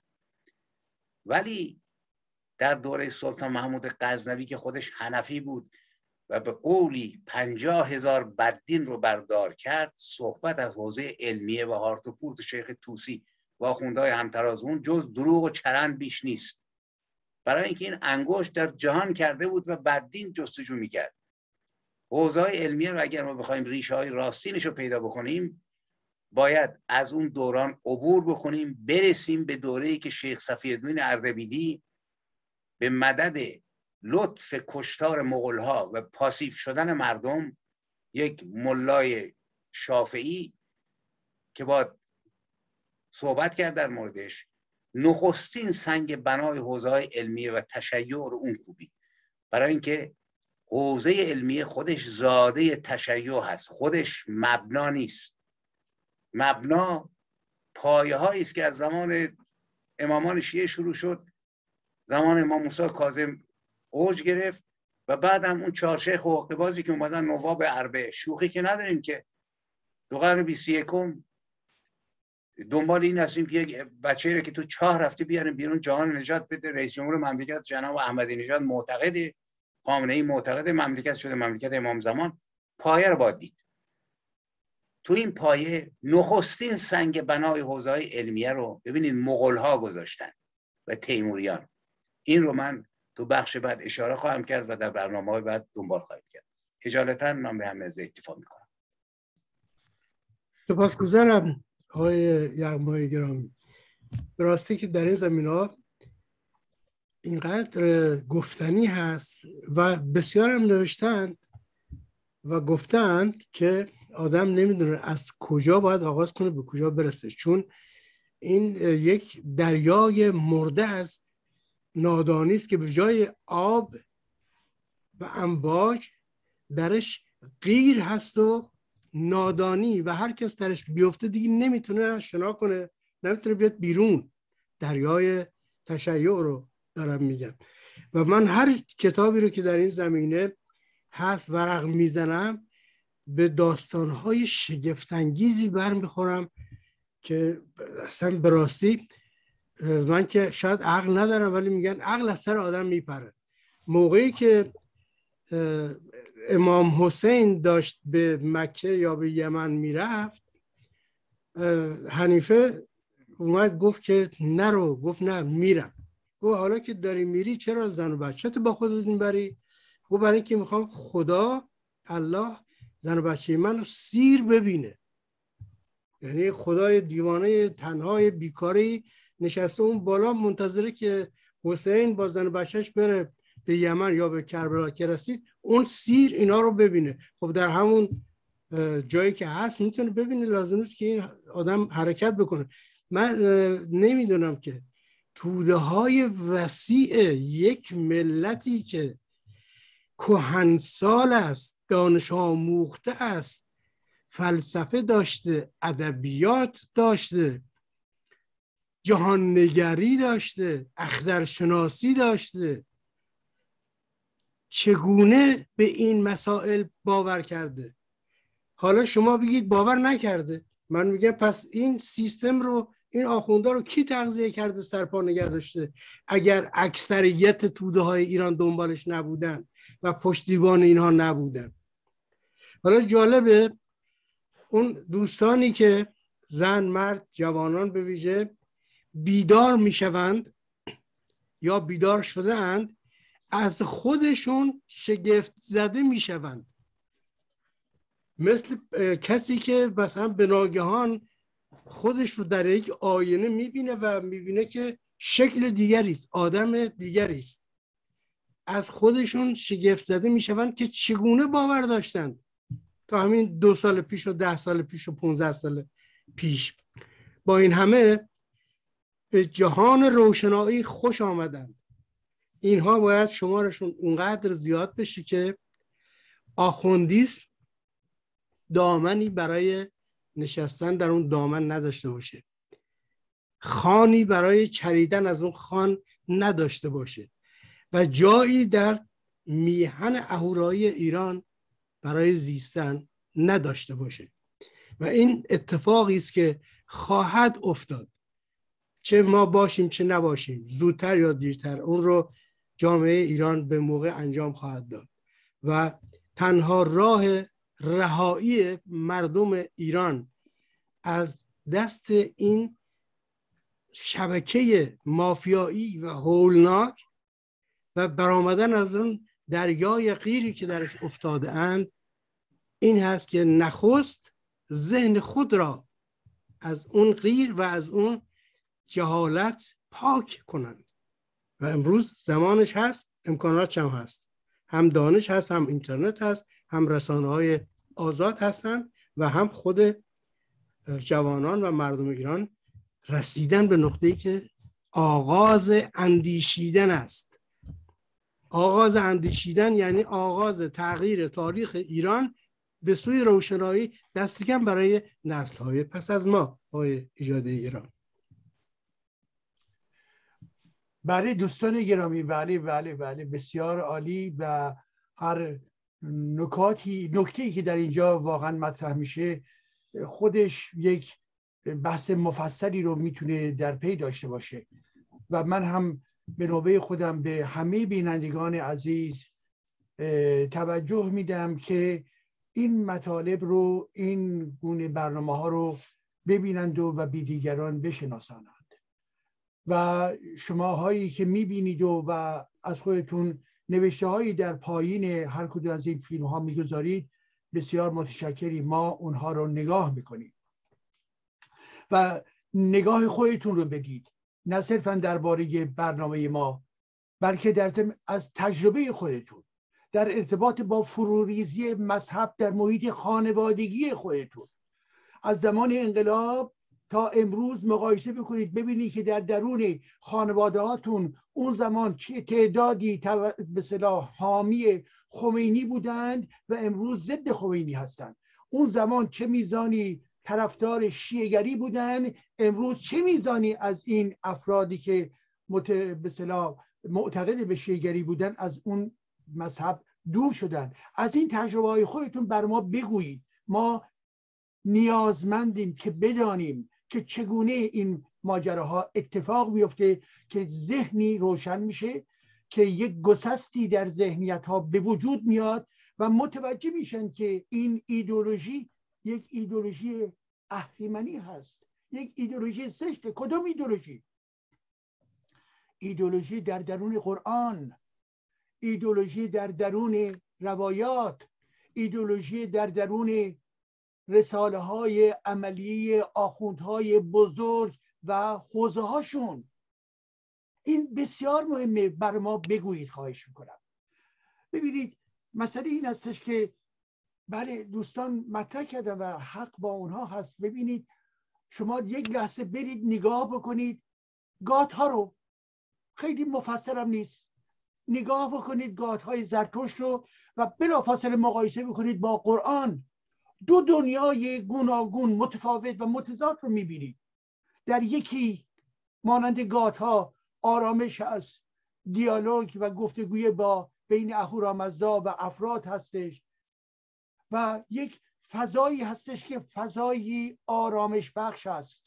ولی در دوره سلطان محمود غزنوی که خودش حنفی بود و به قولی 50,000 بددین رو بردار کرد، صحبت از حوزه علمیه و هارت و پورت شیخ طوسی و آخوندهای همتراز اون جز دروغ و چرند بیش نیست. برای اینکه این انگشت در جهان کرده بود و بددین جستجو میکرد. حوزه های علمیه رو اگر ما بخوایم ریشه های راستینش رو پیدا بکنیم، باید از اون دوران عبور بکنیم، برسیم به دوره‌ای که شیخ صفی‌الدین اردبیلی به مدد لطف کشتار مغول‌ها و پاسیو شدن مردم، یک ملای شافعی که با صحبت کرد در موردش، نخستین سنگ بنای حوزه‌های علمیه و تشیع رو اون کوبید. برای اینکه حوزه علمیه خودش زاده تشیع هست، خودش مبنا نیست. مبنا پایه هایی است که از زمان امامان شیعه شروع شد، زمان امام موسی کاظم اوج گرفت و بعد هم اون چهار شیخ و حقه‌بازی که اومدن نواب اربعه. شوخی که نداریم که تو قرن 21 دنبال این هستیم که یک بچه‌ای رو که تو چاه رفته بیاریم بیرون، جهان نجات بده. رئیس جمهور مملکت جناب احمدی نژاد معتقد، خامنه‌ای معتقد مملکت شده مملکت امام زمان. پایه رو باید دید. تو این پایه نخستین سنگ بنای حوزه‌های علمیه رو ببینید مغول‌ها گذاشتن و تیموریان. این رو من تو بخش بعد اشاره خواهم کرد و در برنامه‌های بعد دنبال خواهیم کرد. اجالتا من به همه از اکتفا می‌کنم. سپاسگزارم آقای یغمایی گرامی. به راستی که در این زمینه‌ها اینقدر گفتنی هست و بسیار هم نوشتند و گفتند که آدم نمیدونه از کجا باید آغاز کنه به کجا برسه، چون این یک دریای مرده از نادانی است که به جای آب و امواج درش غیر هست و نادانی و هر کس درش بیفته دیگه نمیتونه شنا کنه، نمیتونه بیاد بیرون. دریای تشیع رو دارم میگم. و من هر کتابی رو که در این زمینه هست ورق میزنم به داستانهای شگفت‌انگیزی برمیخورم که اصلا به راستی من که شاید عقل ندارم ولی میگن عقل از سر آدم میپره. موقعی که امام حسین داشت به مکه یا به یمن میرفت، حنیفه اومد گفت که نرو، گفت نه میرم. گفت حالا که داری میری چرا زن و بچه‌ت با خودت میبری؟ گفت برای اینکه میخوام خدا الله زن و بچه منو سیر ببینه. یعنی خدای دیوانه تنهای بیکاری نشسته اون بالا منتظره که حسین با زن و بچهش بره به یمن یا به کربلا که رسید اون سیر اینا رو ببینه. خب در همون جایی که هست میتونه ببینه، لازم نیست که این آدم حرکت بکنه. من نمیدونم که توده های وسیع یک ملتی که کهنسال است، دانش آموخته است، فلسفه داشته، ادبیات داشته، جهان نگری داشته، اخترشناسی داشته، چگونه به این مسائل باور کرده؟ حالا شما بگید باور نکرده. من میگم پس این سیستم رو، این آخوندا رو کی تغذیه کرده سرپا نگه داشته اگر اکثریت توده های ایران دنبالش نبودن و پشتیبان اینها نبودن؟ حالا جالبه اون دوستانی که زن، مرد، جوانان به ویژه بیدار میشوند یا بیدار شدند، از خودشون شگفت زده میشوند. مثل کسی که مثلا به ناگهان خودش رو در یک آینه میبینه و میبینه که شکل دیگری است، آدم دیگری است. از خودشون شگفت زده میشوند که چگونه باور داشتند تا همین 2 سال پیش و 10 سال پیش و 15 سال پیش. با این همه به جهان روشنایی خوش آمدند. اینها باید شمارشون اونقدر زیاد بشه که آخوندیسم دامنی برای نشستن در اون دامن نداشته باشه، خانی برای چریدن از اون خان نداشته باشه و جایی در میهن اهورایی ایران برای زیستن نداشته باشه. و این اتفاقی است که خواهد افتاد، چه ما باشیم چه نباشیم، زودتر یا دیرتر اون رو جامعه ایران به موقع انجام خواهد داد. و تنها راه رهایی مردم ایران از دست این شبکه مافیایی و هولناک و برآمدن از اون دریای غیری که درش افتاده اند این هست که نخست ذهن خود را از اون غیر و از اون جهالت پاک کنند و امروز زمانش هست، امکاناتش هم هست، هم دانش هست، هم اینترنت هست، هم رسانه‌های آزاد هستند و هم خود جوانان و مردم ایران رسیدن به نقطه‌ای که آغاز اندیشیدن است. آغاز اندیشیدن یعنی آغاز تغییر تاریخ ایران به سوی روشنایی دست کم برای نسل‌های پس از ما، آقای ایجادی ایران. بله دوستان گرامی، بله بسیار عالی و هر نکته‌ای که در اینجا واقعا مطرح میشه خودش یک بحث مفصلی رو میتونه در پی داشته باشه و من هم به نوبه خودم به همه بینندگان عزیز توجه میدم که این مطالب رو، این گونه برنامه ها رو ببینند و بی دیگران بشناسانند و شماهایی که میبینید و از خودتون نوشته هایی در پایین هر کدوم از این فیلم ها میگذارید بسیار متشکریم. ما اونها رو نگاه میکنیم و نگاه خودتون رو بدید، نه صرفا درباره برنامه ما بلکه در ضمن از تجربه خودتون در ارتباط با فروریزی مذهب در محیط خانوادگی خودتون از زمان انقلاب تا امروز مقایسه بکنید، ببینید که در درون خانواده هاتون اون زمان چه تعدادی به اصطلاح حامی خمینی بودند و امروز ضد خمینی هستند. اون زمان چه میزانی طرفدار شیعه‌گری بودند، امروز چه میزانی از این افرادی که به اصطلاح معتقد به شیعه‌گری بودند از اون مذهب دور شدن. از این تجربه های خودتون بر ما بگویید. ما نیازمندیم که بدانیم که چگونه این ماجراها اتفاق میفته که ذهنی روشن میشه، که یک گسستی در ذهنیت ها به وجود میاد و متوجه میشن که این ایدئولوژی یک ایدئولوژی اهریمنی هست، یک ایدئولوژی زشت. کدام ایدئولوژی؟ ایدئولوژی در درون قرآن، ایدئولوژی در درون روایات، ایدئولوژی در درون رساله های عملی آخوندهای بزرگ و حوزه هاشون. این بسیار مهمه، بر ما بگویید خواهش میکنم. ببینید مسئله این هستش که بله دوستان مطرح کردن و حق با اونها هست. ببینید شما یک لحظه برید نگاه بکنید گات ها رو، خیلی مفصلم نیست، نگاه بکنید گات های زرتشت رو و بلافاصله مقایسه بکنید با قرآن. دو دنیای گوناگون متفاوت و متضاد رو میبینید. در یکی مانند گات ها آرامش هست، دیالوگ و گفتگوی با بین اهورامزدا و افراد هستش و یک فضایی هستش که فضایی آرامش بخش است.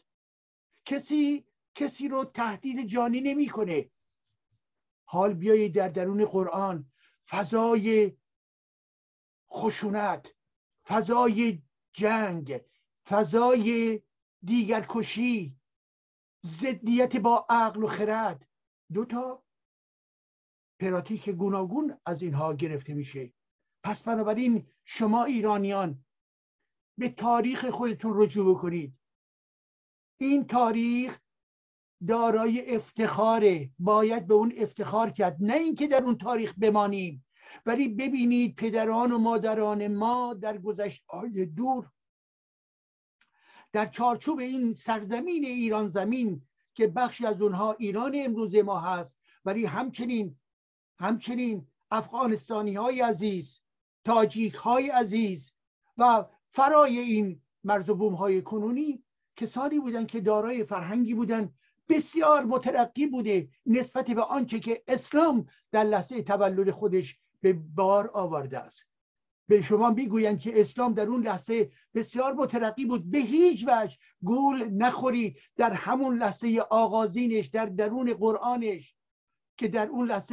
کسی رو تهدید جانی نمیکنه. حال بیایید در درون قرآن فضای خشونت، فضای جنگ، فضای دیگرکشی، ضدیت با عقل و خرد، دو تا پراتیک گوناگون از اینها گرفته میشه. پس بنابراین شما ایرانیان به تاریخ خودتون رجوع بکنید. این تاریخ دارای افتخاره، باید به اون افتخار کرد، نه اینکه در اون تاریخ بمانیم. ولی ببینید پدران و مادران ما در گذشته‌های دور در چارچوب این سرزمین ایران زمین که بخشی از اونها ایران امروز ما هست، ولی همچنین افغانستانی های عزیز، تاجیک های عزیز و فرای این مرز و بوم های کنونی کسانی بودن که دارای فرهنگی بودن بسیار مترقی بوده نسبت به آنچه که اسلام در لحظه تولد خودش به بار آورده است. به شما میگویند که اسلام در اون لحظه بسیار مترقی بود. به هیچ وجه گول نخورید در همون لحظه آغازینش در درون قرآنش که در اون لحظه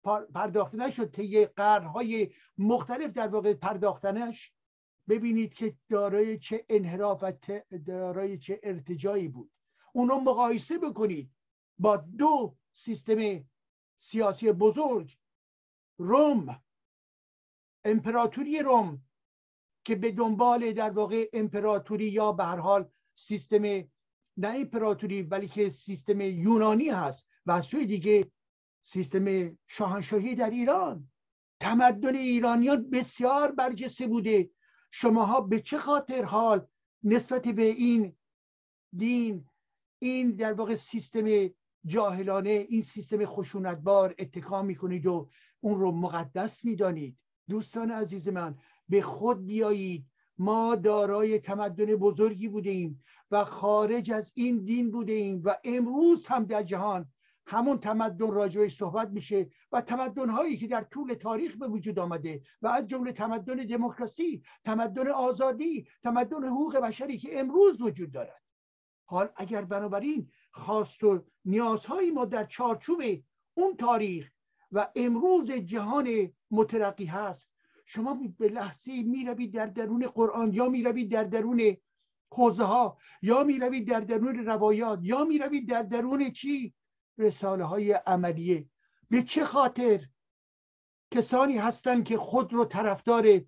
پرداخته نشد، طی قرن‌های مختلف در واقع پرداختنش، ببینید که دارای چه انحراف و دارای چه ارتجاعی بود. اونو مقایسه بکنید با دو سیستم سیاسی بزرگ، روم، امپراتوری روم که به دنبال در واقع امپراتوری یا به هر حال سیستم نه امپراتوری ولی که سیستم یونانی هست، و از سوی دیگه سیستم شاهنشاهی در ایران. تمدن ایرانیان بسیار برجسته بوده. شماها به چه خاطر حال نسبت به این دین، این در واقع سیستم جاهلانه، این سیستم خشونتبار اتکا میکنید و اون رو مقدس میدانید؟ دوستان عزیز من، به خود بیایید. ما دارای تمدن بزرگی بوده ایم و خارج از این دین بوده ایم و امروز هم در جهان همون تمدن راجعش صحبت میشه و تمدن هایی که در طول تاریخ به وجود آمده و از جمله تمدن دموکراسی، تمدن آزادی، تمدن حقوق بشری که امروز وجود دارد. حال اگر بنابراین خواست و نیازهای ما در چارچوب اون تاریخ و امروز جهان مترقی هست، شما به لحظه میروید در درون قرآن، یا میروید در درون حوزه ها، یا میروید در درون روایات، یا میروید در درون چی؟ رساله های عملیه. به چه خاطر کسانی هستند که خود رو طرفدار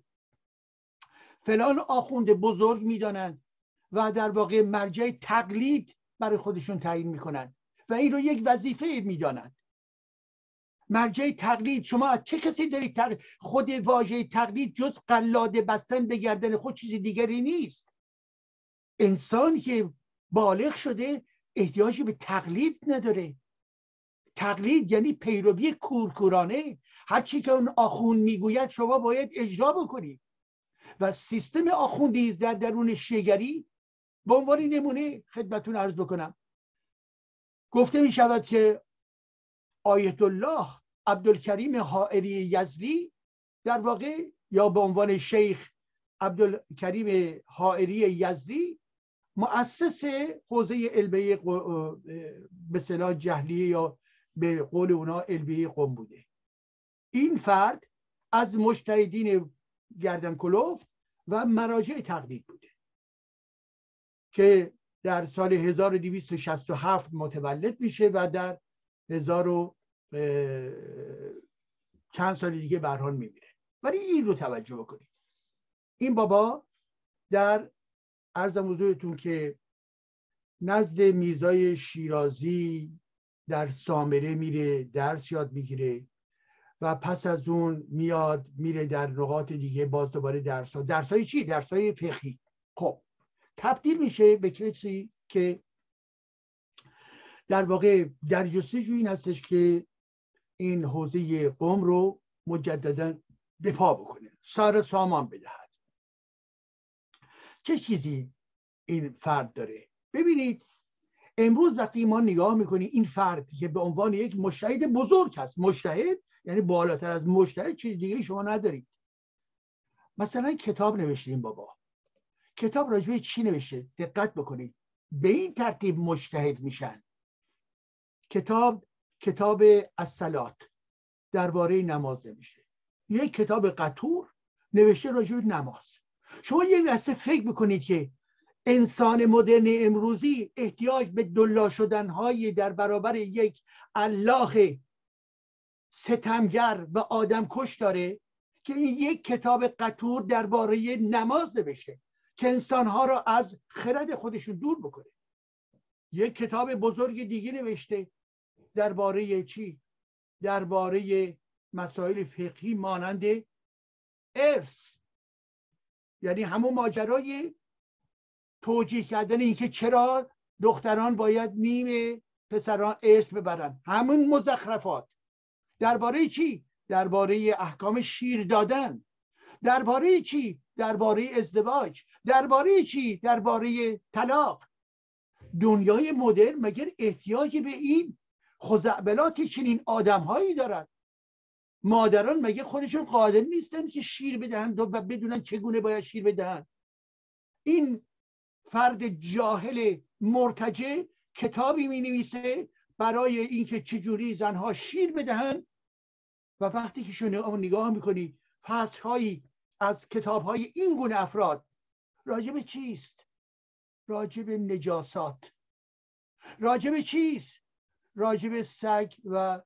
فلان آخوند بزرگ میدانند و در واقع مرجع تقلید برای خودشون تعیین میکنن و این رو یک وظیفه میدانند؟ مرجع تقلید، شما از چه کسی دارید خود واژه تقلید جز قلاده بستن به گردن خود چیزی دیگری نیست. انسان که بالغ شده احتیاجی به تقلید نداره. تقلید یعنی پیروی کورکورانه، هر چی که اون آخوند میگوید شما باید اجرا بکنید. و سیستم آخوندی در درون شیگری، به عنوان نمونه خدمتون عرض بکنم، گفته می شود که آیت الله عبدالکریم حائری یزدی در واقع، یا به عنوان شیخ عبدالکریم حائری یزدی، مؤسس حوزه علبه به اصطلاح جهلیه یا به قول اونا علبه قم بوده. این فرد از مجتهدین گردن کلفت و مراجع تقلید بوده که در سال 1267 متولد میشه و در 1000 چند سال دیگه به هر حال میمیره. ولی این رو توجه بکنید، این بابا در عرضم حضورتون که نزد میرزای شیرازی در سامره میره درس یاد میگیره و پس از اون میاد میره در نقاط دیگه باز دوباره درسای چی؟ درسای فقهی. خب تبدیل میشه به کسی که در واقع در جستجوی این هستش که این حوزه قم رو مجددا به پا بکنه، سر سامان بدهد. چه چیزی این فرد داره؟ ببینید امروز وقتی ما نگاه میکنیم این فرد که به عنوان یک مجتهد بزرگ هست، مجتهد یعنی بالاتر از مجتهد چیز دیگه شما ندارید. مثلا کتاب نوشته این بابا، کتاب راجع به چی نوشته؟ دقت بکنید، به این ترتیب مجتهد میشن. کتاب الصلات درباره نماز نوشته، یک کتاب قطور نوشته راجع به نماز. شما یک لحظه فکر بکنید که انسان مدرن امروزی احتیاج به دلا شدنهای در برابر یک الله ستمگر و آدم کش داره که این یک کتاب قطور درباره نماز نوشته که انسانها را از خرد خودشون دور بکنه. یک کتاب بزرگ دیگه نوشته درباره چی؟ درباره مسائل فقهی مانند ارث، یعنی همون ماجرای توجیه کردن اینکه چرا دختران باید نیم پسران ارث ببرن، همون مزخرفات. درباره چی؟ درباره احکام شیر دادن. درباره چی؟ درباره ازدواج. درباره چی؟ درباره طلاق. دنیای مدرن مگر احتیاجی به این خزعبلات چنین آدم‌هایی دارد؟ مادران مگه خودشون قادر نیستن که شیر بدهن و بدونن چگونه باید شیر بدهن؟ این فرد جاهل مرتجع کتابی می نویسه برای اینکه چجوری زنها شیر بدهن و وقتی که شما نگاه میکنید فصل‌هایی از کتاب‌های این گونه افراد راجع به چیست؟ راجع به نجاسات. راجع به چیست؟ راجع به سگ و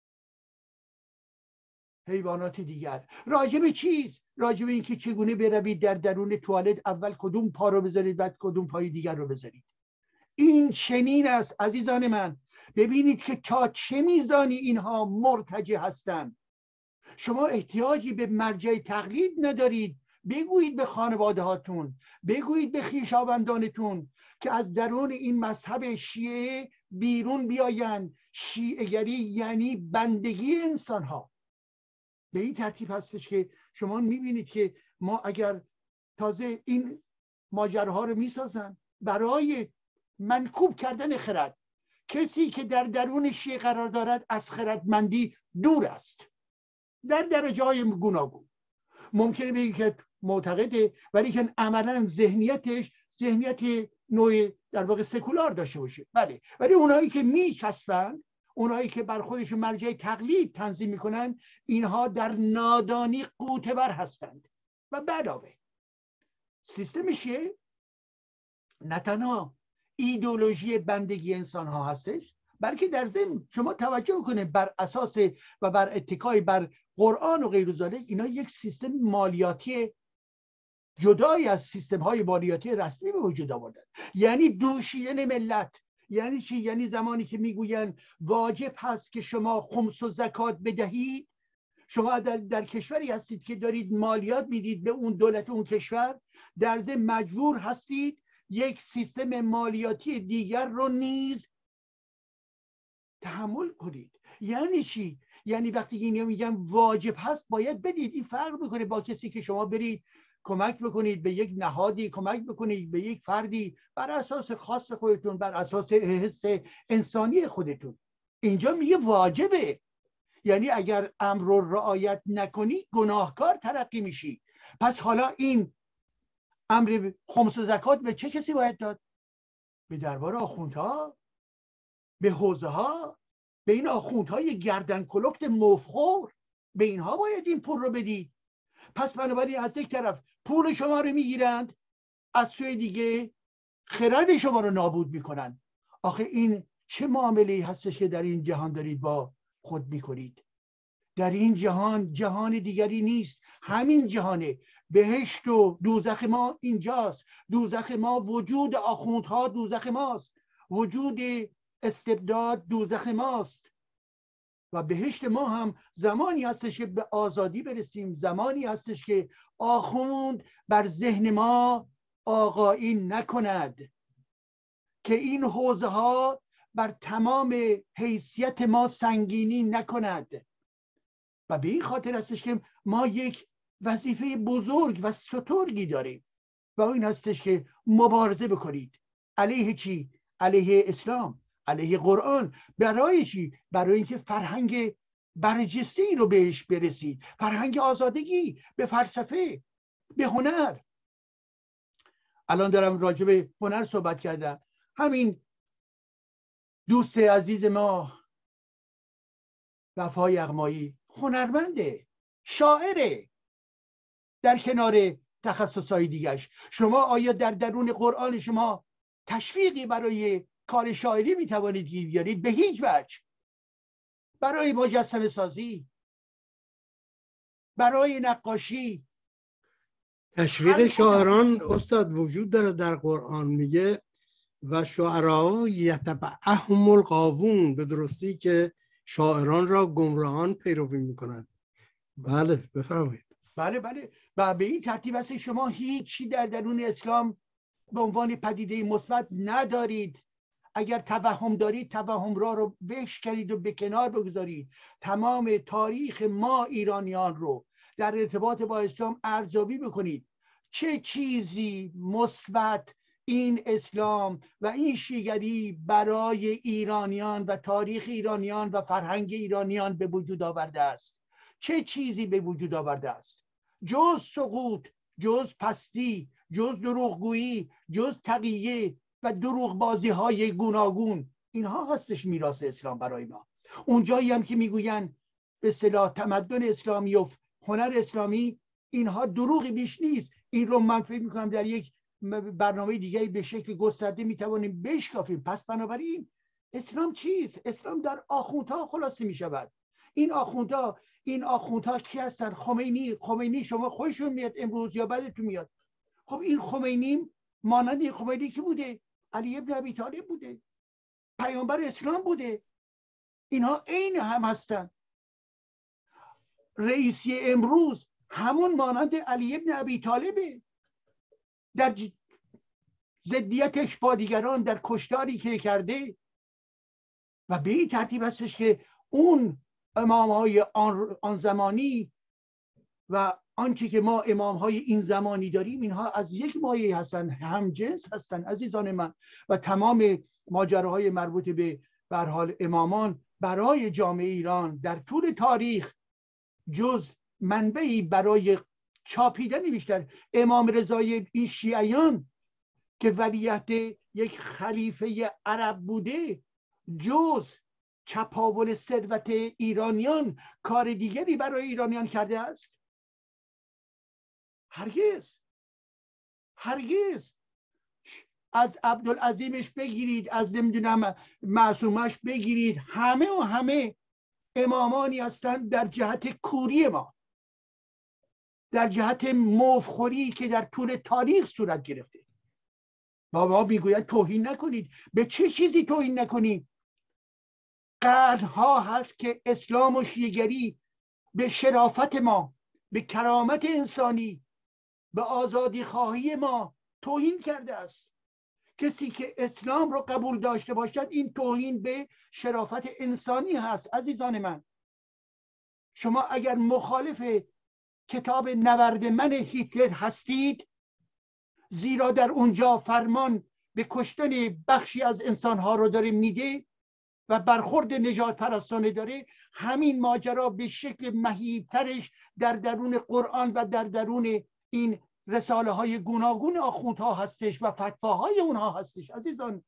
حیوانات دیگر. راجع به چیست؟ راجع به اینکه چگونه بروید در درون توالت اول کدوم پا رو بذارید بعد کدوم پای دیگر رو بذارید. این چنین است عزیزان من. ببینید که تا چه میزانی اینها مرتجع هستند. شما احتیاجی به مرجع تقلید ندارید. بگویید به خانواده هاتون، بگویید به خویشاوندانتون که از درون این مذهب شیعه بیرون بیایند. شیعه‌گری یعنی بندگی انسان ها. به این ترتیب هستش که شما میبینید که ما اگر تازه این ماجراها رو میسازن برای منکوب کردن خرد، کسی که در درون شیعه قرار دارد از خردمندی دور است در درجه های گوناگون. ممکنه بگی که معتقده ولی که عملا ذهنیتش ذهنیت نوع در واقع سکولار داشته باشه. بله، ولی اونایی که میچسبن، اونایی که بر خودشون مرجع تقلید تنظیم میکنن، اینها در نادانی قوطه‌ور هستند. و علاوه سیستم شیعه نه تنها ایدئولوژی بندگی انسان ها هستش، بلکه در ضمن شما توجه کنید بر اساس و بر اتکای بر قرآن و غیر ذالک اینا یک سیستم مالیاتی جدای از سیستم های مالیاتی رسمی به وجود آوردن. یعنی دوشیدن ملت. یعنی چی؟ یعنی زمانی که میگوین واجب هست که شما خمس و زکات بدهید، شما در کشوری هستید که دارید مالیات میدید به اون دولت اون کشور، در ضمن مجبور هستید یک سیستم مالیاتی دیگر رو نیز تحمل کنید. یعنی چی؟ یعنی وقتی اینو میگم واجب هست باید بدید. این فرق میکنه با کسی که شما برید کمک بکنید به یک نهادی، کمک بکنید به یک فردی بر اساس خاص خودتون، بر اساس حس انسانی خودتون. اینجا میگه واجبه، یعنی اگر امر رو رعایت نکنی گناهکار ترقی میشی. پس حالا این امر خمس و زکات به چه کسی باید داد؟ به دربار آخوندها، به حوزه ها، به این آخوندهای گردن کلفت مفخور، به اینها باید این پول رو بدید. پس بنابراین از یک طرف پول شما رو میگیرند، از سوی دیگه خرد شما رو نابود میکنن. آخه این چه معامله‌ای هستش که در این جهان دارید با خود میکنید؟ در این جهان جهان دیگری نیست، همین جهانه. بهشت و دوزخ ما اینجاست. دوزخ ما وجود آخوندها دوزخ ماست، وجود استبداد دوزخ ماست. و بهشت ما هم زمانی هستش که به آزادی برسیم، زمانی هستش که آخوند بر ذهن ما آقایین نکند، که این حوزه ها بر تمام حیثیت ما سنگینی نکند. و به این خاطر هستش که ما یک وظیفه بزرگ و سترگی داریم و این هستش که مبارزه بکنید. علیه چی؟ علیه اسلام، علیه قرآن. برای چی؟ برای اینکه فرهنگ برجسته رو بهش برسید، فرهنگ آزادگی، به فلسفه، به هنر. الان دارم راجع به هنر صحبت کردم. همین دوست عزیز ما وفای یغمایی هنرمنده، شاعره، در کنار تخصصهای دیگرش. شما آیا در درون قرآن شما تشویقی برای کار شاعری میتوانید بیارید؟ به هیچ وجه. برای مجسمه سازی، برای نقاشی، تشویق شاعران استاد وجود داره در قرآن. میگه و شعرا یتبعهم الغاوون، به درستی که شاعران را گمراهان پیروی میکنند. بله بفرمایید. بله و به این ترتیب است شما هیچی در درون اسلام به عنوان پدیده مثبت ندارید. اگر توهم دارید توهم را رو بشکنید و به کنار بگذارید. تمام تاریخ ما ایرانیان رو در ارتباط با اسلام ارزیابی بکنید. چه چیزی مثبت این اسلام و این شیعگری برای ایرانیان و تاریخ ایرانیان و فرهنگ ایرانیان به وجود آورده است؟ چه چیزی به وجود آورده است؟ جز سقوط، جز پستی، جز دروغگویی، جز تقیه و دروغ بازی های گوناگون. اینها هستش میراث اسلام برای ما. اونجایی هم که میگوین به اصطلاح تمدن اسلامی و هنر اسلامی، اینها دروغی بیش نیست. این رو من فکر میکنم در یک برنامه دیگه به شکل گسترده میتوانیم بشکافیم. پس بنابراین اسلام چیست؟ اسلام در آخوندها خلاصه میشود. این آخوندها کی هستن؟ خمینی شما خوششون میاد امروز یا بدتون میاد؟ خب این خمینی مانند این خمینی کی بوده؟ علی ابن ابی طالب بوده، پیامبر اسلام بوده. اینها عین هم هستن. رئیسی امروز همون مانند علی ابن ابی طالبه، در ضدیتش با دیگران، در کشتاری که کرده. و به این ترتیب هستش که اون امامهای آن زمانی و آنچه که ما امامهای این زمانی داریم، اینها از یک مایه هستن، هم جنس هستن عزیزان من. و تمام ماجراهای مربوط به هر حال امامان برای جامعه ایران در طول تاریخ جز منبعی برای چاپیدن بیشتر. امام رضای این شیعیان که ولیعهد یک خلیفه عرب بوده، جز چپاول ثروت ایرانیان کار دیگری برای ایرانیان کرده است؟ هرگز. از عبدالعظیمش بگیرید، از نمیدونم معصومش بگیرید، همه امامانی هستند در جهت کوری ما، در جهت مفخوری که در طول تاریخ صورت گرفته. بابا میگوید توهین نکنید. به چه چیزی توهین نکنید؟ قرنها هست که اسلام و شیعه‌گری به شرافت ما، به کرامت انسانی، به آزادی خواهی ما توهین کرده است. کسی که اسلام رو قبول داشته باشد، این توهین به شرافت انسانی هست. عزیزان من، شما اگر مخالف کتاب نبرد من هیتلر هستید، زیرا در اونجا فرمان به کشتن بخشی از انسانها رو داره میده و برخورد نجات پرستانه داره، همین ماجرا به شکل مهیبترش در درون قرآن و در درون این رساله های گوناگون آخوندها هستش و فتواهای اونها هستش. عزیزان،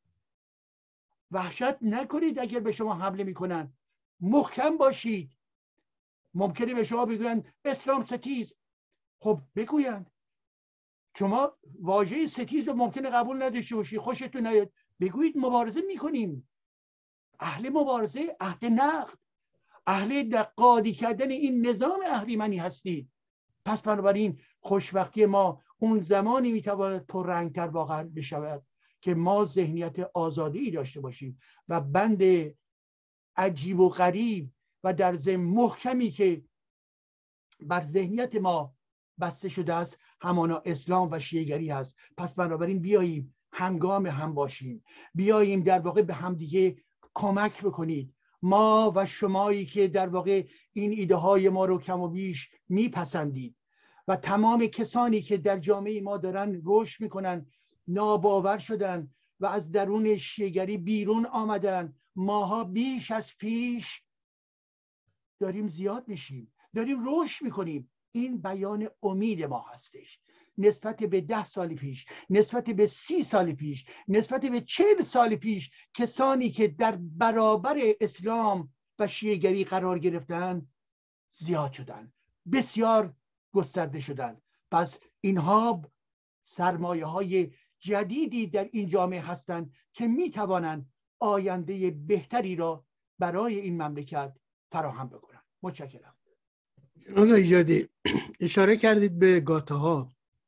وحشت نکنید اگر به شما حمله میکنن. محکم باشید. ممکنه به شما بگوین اسلام ستیز. خب بگوین. شما واژه ستیز رو ممکنه قبول نداشته باشید، خوشتون نیاد، بگویید مبارزه میکنیم. اهل مبارزه، اهل نقد، اهل قاضی کردن این نظام اهریمنی هستید. پس بنابراین خوشبختی ما اون زمانی میتواند پررنگتر واقعا بشود که ما ذهنیت آزادی داشته باشیم و بند عجیب و غریب و در ضمن محکمی که بر ذهنیت ما بسته شده است همانا اسلام و شیعه‌گری هست. پس بنابراین بیاییم همگام هم باشیم، بیاییم در واقع به هم دیگه کمک بکنید. ما و شمایی که در واقع این ایده های ما رو کم و بیش میپسندید و تمام کسانی که در جامعه ما دارن رشد میکنن، ناباور شدن و از درون شیعه‌گری بیرون آمدن، ماها بیش از پیش داریم زیاد میشیم، داریم رشد میکنیم. این بیان امید ما هستش نسبت به 10 سال پیش، نسبت به 30 سال پیش، نسبت به 40 سال پیش. کسانی که در برابر اسلام و شیعه‌گری قرار گرفتن زیاد شدن، بسیار گسترده شدن. پس اینها سرمایه های جدیدی در این جامعه هستند که میتوانند آینده بهتری را برای این مملکت فراهم بکنند. متشکرم. جناب ایجادی، اشاره کردید به گاته ها.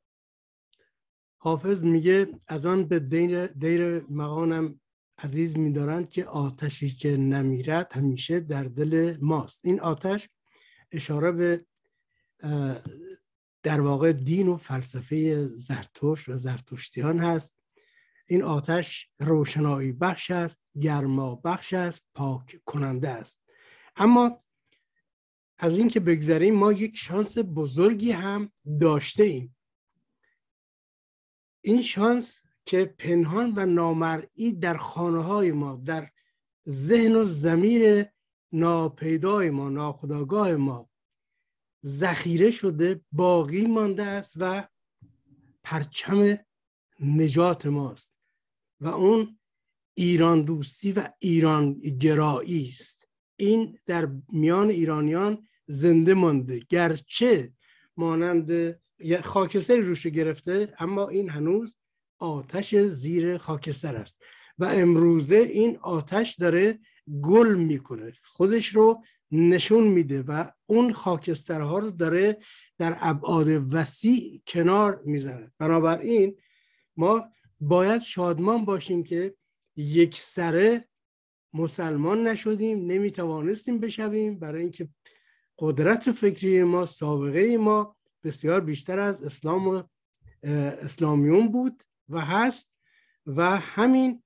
حافظ میگه از آن به دیر مغانم عزیز می‌دارند که آتشی که نمیرد همیشه در دل ماست. این آتش اشاره به در واقع دین و فلسفه زرتشت و زرتشتیان هست. این آتش روشنایی بخش است، گرما بخش است، پاک کننده است. اما از این که بگذریم، ما یک شانس بزرگی هم داشته ایم. این شانس که پنهان و نامرئی در خانه‌های ما، در ذهن و ضمیر ناپیدای ما، ناخودآگاه ما ذخیره شده، باقی مانده است و پرچم نجات ماست و اون ایران دوستی و ایران گرایی است. این در میان ایرانیان زنده مانده، گرچه مانند خاکستری روش گرفته، اما این هنوز آتش زیر خاکستر است و امروزه این آتش داره گل میکنه، خودش رو نشون میده و اون خاکسترها رو داره در ابعاد وسیع کنار میزنه. بنابراین ما باید شادمان باشیم که یک سره مسلمان نشدیم، نمیتوانستیم بشویم، برای اینکه قدرت فکری ما، سابقه ما بسیار بیشتر از اسلام و اسلامیون بود و هست و همین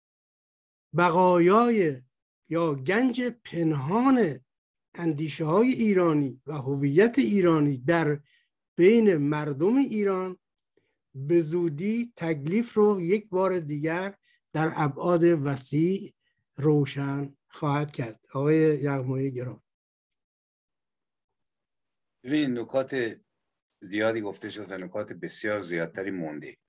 بقایای یا گنج پنهان اندیشه های ایرانی و هویت ایرانی در بین مردم ایران به زودی تکلیف رو یک بار دیگر در ابعاد وسیع روشن خواهد کرد. آقای یغمایی گرامی. ببینید نکات زیادی گفته شد و نکات بسیار زیادتری مونده.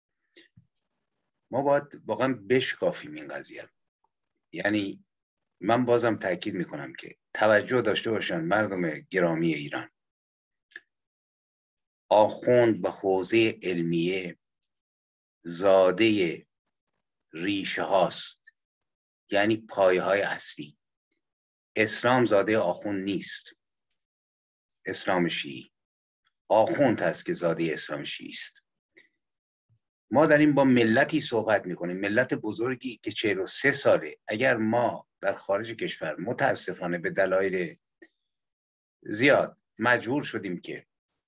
ما باید واقعا بشکافیم این قضیه. یعنی من بازم تاکید میکنم که توجه داشته باشن مردم گرامی ایران. آخوند و حوزه علمیه زاده ریشه هاست، یعنی پایه های اصلی. اسلام زاده آخوند نیست، اسلام شیعی. آخوند هست که زاده اسلام شیعی است. ما داریم با ملتی صحبت میکنیم، ملت بزرگی که 43 ساله. اگر ما در خارج کشور متاسفانه به دلایل زیاد مجبور شدیم که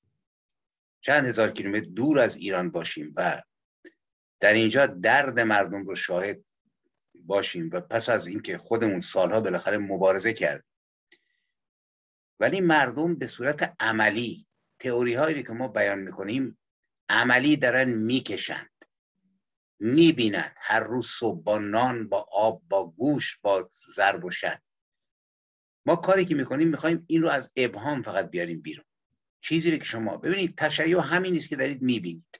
چند هزار کیلومتر دور از ایران باشیم و در اینجا درد مردم رو شاهد باشیم و پس از اینکه خودمون سالها بالاخره مبارزه کردیم، ولی مردم به صورت عملی تئوری هایی که ما بیان میکنیم عملی دارن میکشند، میبینند هر روز صبح با نان، با آب، با گوشت، با ضرب و شتم. ما کاری که میکنیم میخوایم این رو از ابهام فقط بیاریم بیرون. چیزی رو که شما ببینید تشیع همین نیست که دارید میبینید.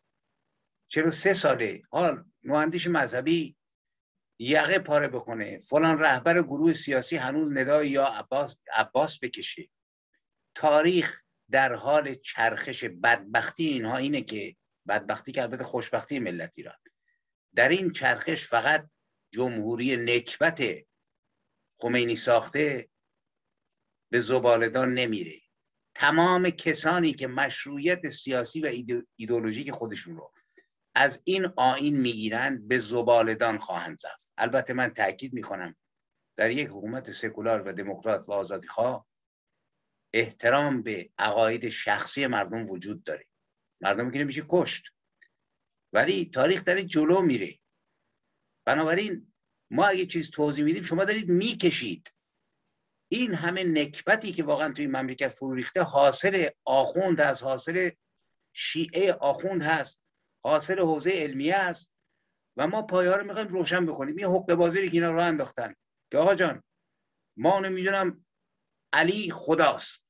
43 ساله حال نواندیش مذهبی یقه پاره بکنه، فلان رهبر گروه سیاسی هنوز ندای یا عباس بکشه. تاریخ در حال چرخش. بدبختی اینها اینه که بدبختی که البته خوشبختی ملت ایران، در این چرخش فقط جمهوری نکبت خمینی ساخته به زباله‌دان نمیره. تمام کسانی که مشروعیت سیاسی و ایدئولوژیک خودشون رو از این آیین میگیرند به زباله‌دان خواهند رفت. البته من تاکید میکنم در یک حکومت سکولار و دموکرات و آزادیخواه احترام به عقاید شخصی مردم وجود داره. مردم که نمیشه کشت، ولی تاریخ داره جلو میره. بنابراین ما اگه چیز توضیح میدیم شما دارید میکشید. این همه نکبتی که واقعا توی مملکت فرو ریخته حاصل آخوند هست، حاصل شیعه آخوند هست، حاصل حوزه علمیه است و ما پایه ها رو میخوایم روشن بکنیم. این حقه بازی که اینا راه انداختن که آقا جان ما نمیدونم علی خداست،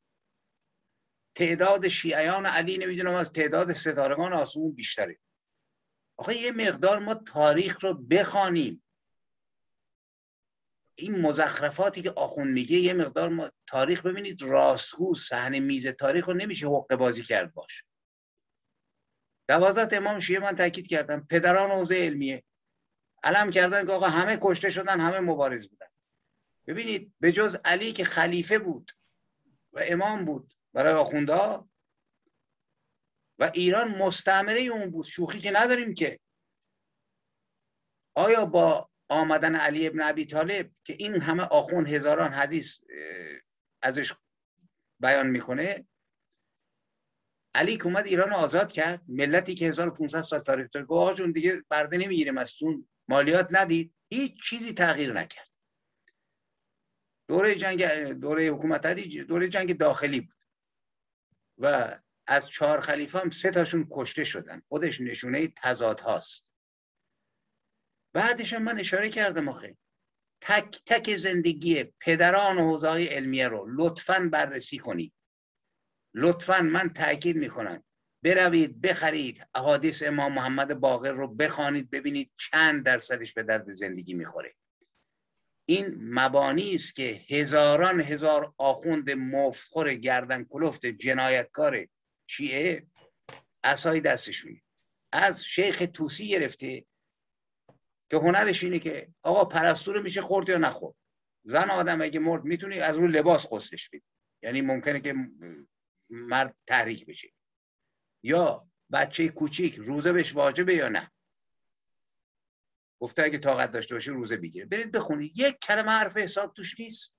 تعداد شیعیان علی نمیدونم از تعداد ستارگان آسمون بیشتره. آخه یه مقدار ما تاریخ رو بخوانیم. این مزخرفاتی که آخوند میگه یه مقدار ما تاریخ ببینید راستگو صحنه میز تاریخ رو نمیشه حقه بازی کرد باشه. 12 امام شیعه من تاکید کردم پدران حوزه علمیه علم کردن که آقا همه کشته شدن، همه مبارز بودن. ببینید به جز علی که خلیفه بود و امام بود برای آخوندها و ایران مستعمره اون بود، شوخی که نداریم که. آیا با آمدن علی ابن ابی طالب که این همه آخوند هزاران حدیث ازش بیان میکنه، علی که اومد ایران رو آزاد کرد، ملتی که 1500 سال تاریخ داره، گفت آقا جون دیگه برده نمیگیریم ازتون، مالیات ندید، هیچ چیزی تغییر نکرد. دوره حکومت علی دوره جنگ داخلی بود و از 4 خلیفه هم 3 تاشون کشته شدن. خودش نشونه تضاد هاست. بعدش هم من اشاره کردم آخه تک تک زندگی پدران و حوزه های علمیه رو لطفاً بررسی کنید. لطفاً من تاکید میکنم بروید بخرید احادیث امام محمد باقر رو بخوانید، ببینید چند درصدش به درد زندگی میخوره. این مبانی است که هزاران هزار آخوند مفخور گردن کلفت جنایتکار شیعه عصای دستشونه، از شیخ طوسی گرفته که هنرش اینه که آقا پرستو رو میشه خورد یا نخورد، زن آدم اگه مرد میتونی از رو لباس غسلش بدی، یعنی ممکنه که مرد تحریک بشه، یا بچه کوچیک روزه بهش واجبه یا نه، گفته اگه طاقت داشته باشه روزه بگیره. برید بخونید، یک کلمه حرف حساب توش نیست.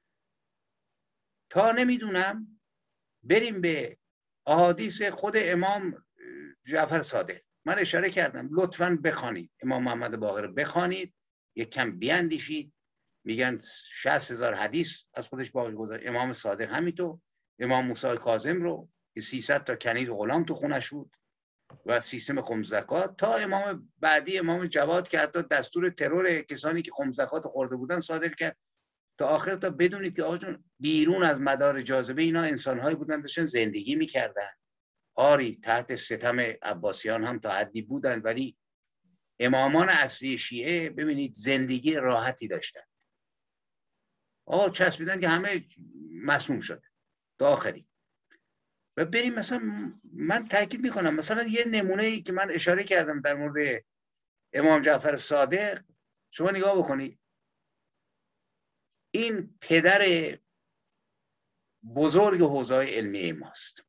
تا نمیدونم بریم به احادیث خود امام جعفر صادق، من اشاره کردم لطفاً بخوانید، امام محمد باقر رو بخوانید، یک کم بیاندیشید. میگن 60,000 حدیث از خودش باقی گذاشت. امام صادق همینطور، امام موسی کاظم رو که 300 تا کنیز غلام تو خونش بود و سیستم خمس زکات، تا امام بعدی امام جواد که حتی دستور ترور کسانی که خمس زکات خورده بودن صادر کرد، تا آخر. تا بدونید که آقا جون بیرون از مدار جاذبه اینا انسان‌هایی بودن داشتن زندگی می‌کردن. آری تحت ستم عباسیان هم تا حدی بودن، ولی امامان اصلی شیعه ببینید زندگی راحتی داشتن. آقا چسبیدن که همه مسموم شد تا آخری. و بریم مثلا من تاکید میکنم، مثلا یه نمونه‌ای که من اشاره کردم در مورد امام جعفر صادق، شما نگاه بکنید، این پدر بزرگ حوزه علمی ماست.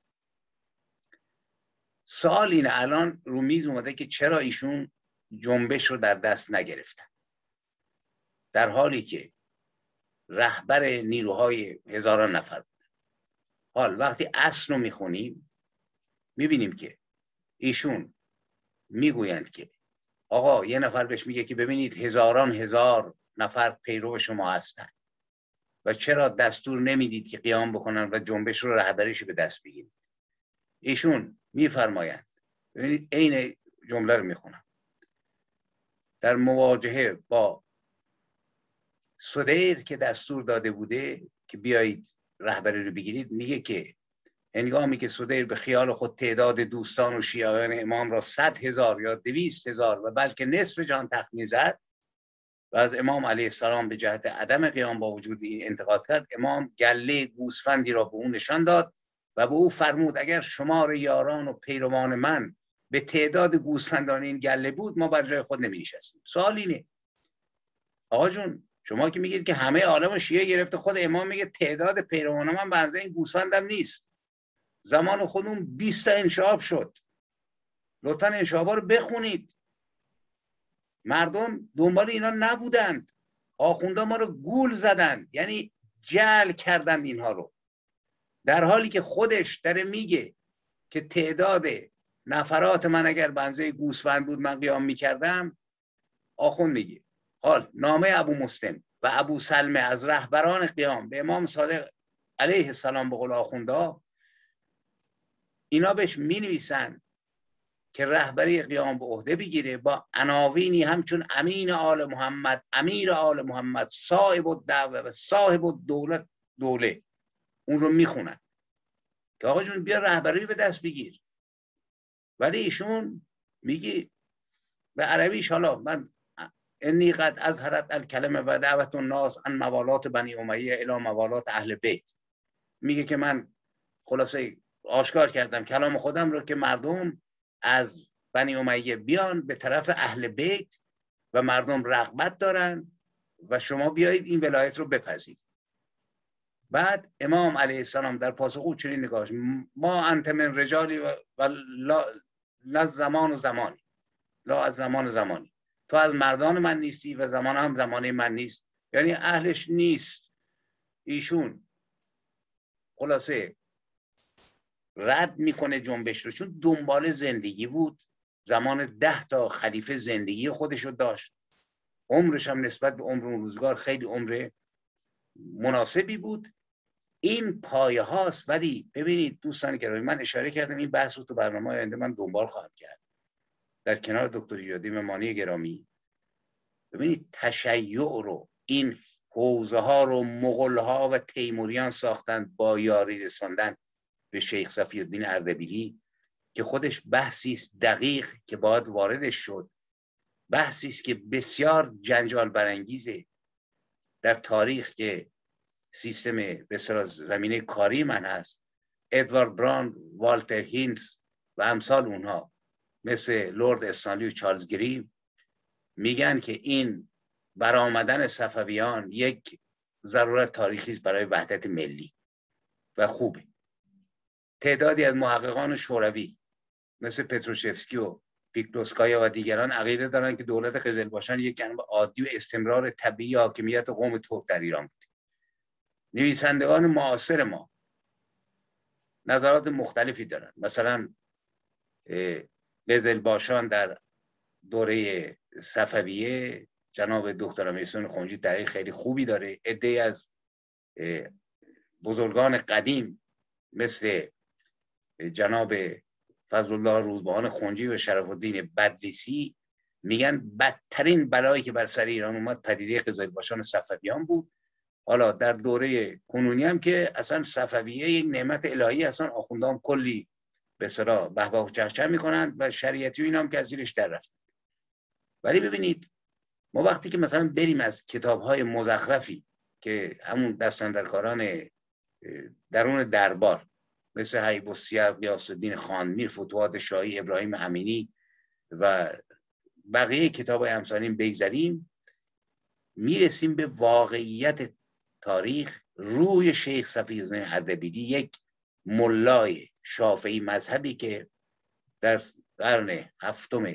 سوال اینه الان رو میز اومده که چرا ایشون جنبش رو در دست نگرفتن، در حالی که رهبر نیروهای هزاران نفر بود. حال وقتی اصل رو میخونیم میبینیم که ایشون میگویند که آقا یه نفر بهش میگه که ببینید هزاران هزار نفر پیرو شما هستن و چرا دستور نمیدید که قیام بکنن و جنبش رو رهبریش به دست بگیرید. ایشون میفرمایند، ببینید عین جمله رو میخونم، در مواجهه با سدیر که دستور داده بوده که بیایید رهبری رو بگیرید، میگه که هنگامی که سدیر به خیال خود تعداد دوستان و شیعیان امام را 100,000 یا 200,000 و بلکه نصف جان تخمین زد و از امام علیه السلام به جهت عدم قیام با وجود این انتقاد کرد، امام گله گوسفندی را به او نشان داد و به او فرمود اگر شمار یاران و پیروان من به تعداد گوسفندان این گله بود ما بر جای خود نمی نشستیم. سوال اینه آقا جون، شما که میگید که همه عالم شیعه گرفته، خود امام میگه تعداد پیروان من به اندازه این گوسفندم نیست. زمان خودمون 20 تا انشعاب شد. لطفاً انشعابا رو بخونید. مردم دنبال اینا نبودند. آخوندا ما رو گول زدند، یعنی جعل کردند اینها رو، در حالی که خودش داره میگه که تعداد نفرات من اگر بنزه گوسفند بود من قیام میکردم. آخوند میگه حال نامه ابو مسلم و ابو سلمه از رهبران قیام به امام صادق علیه السلام به قول آخوندا، اینا بهش می نویسن که رهبری قیام به عهده بگیره با عناوینی همچون امین آل محمد، امیر آل محمد، صاحب الدعوه و صاحب الدولت دوله. اون رو میخونن که آقا جون بیا رهبری به دست بگیر. ولی ایشون میگی به عربیش، حالا من انی قد اظهرت الکلمه و دعوت الناس عن موالات بنی امیه الی موالات اهل بیت، میگه که من خلاصه آشکار کردم کلام خودم رو که مردم از بنی امیه بیان به طرف اهل بیت و مردم رغبت دارن و شما بیایید این ولایت رو بپذیرید. بعد امام علیه السلام در پاسخ او چنین نگاهش، ما انت من رجالی و لا زمان و زمانی، لا از زمان و زمانی، تو از مردان من نیستی و زمان هم زمانه من نیست، یعنی اهلش نیست. ایشون خلاصه رد میکنه جنبش رو، چون دنبال زندگی بود. زمان 10 تا خلیفه زندگی خودش رو داشت، عمرش هم نسبت به عمر اون روزگار خیلی عمر مناسبی بود. این پایه هاست. ولی ببینید دوستان گرامی، من اشاره کردم این بحث رو تو برنامه آینده من دنبال خواهم کرد در کنار دکتر ایجادی ممانی گرامی. ببینید تشیع رو، این حوزه ها رو مغول ها و تیموریان ساختند با یاری رساندن به شیخ صفی الدین اردبیلی که خودش بحثی است دقیق که باید واردش شد، بحثی است که بسیار جنجال برانگیزه. در تاریخ که سیستم به اصطلاح زمینه کاری من هست، ادوارد براند، والتر هینز و امثال اونها مثل لورد استانلی و چارلز گریم میگن که این برآمدن صفویان یک ضرورت تاریخی است برای وحدت ملی و خوبه. تعدادی از محققان شوروی مثل پتروشفسکی و پیکلوسکایا و دیگران عقیده دارن که دولت قزلباشان یک جنبه عادی و استمرار طبیعی حاکمیت قوم ترک در ایران بود. نویسندگان معاصر ما نظرات مختلفی دارن. مثلا قزلباشان در دوره صفویه جناب دکتر امیرحسین خنجی تحقیق خیلی خوبی داره. عده‌ای از بزرگان قدیم مثل جناب فضل الله روزبهان خنجی و شرف الدین بدریسی میگن بدترین بلایی که بر سر ایران اومد پدیده قزلباشان صفویان بود. حالا در دوره کنونی هم که اصلا صفویه یک نعمت الهی، اصلا آخوندان کلی به اصطلاح بهبه و چهچه میکنند و شریعتی و اینا هم که از زیرش در رفتن. ولی ببینید ما وقتی که مثلا بریم از کتاب‌های مزخرفی که همون دستاندرکاران درون دربار مثل حیب السیر، غیاث الدین خانمیر، فتوحات شاهی، ابراهیم امینی و بقیه کتاب‌های همسانین بگذریم، میرسیم به واقعیت تاریخ. روی شیخ صفی‌الدین اردبیلی، یک ملای شافعی مذهبی که در قرن هفتم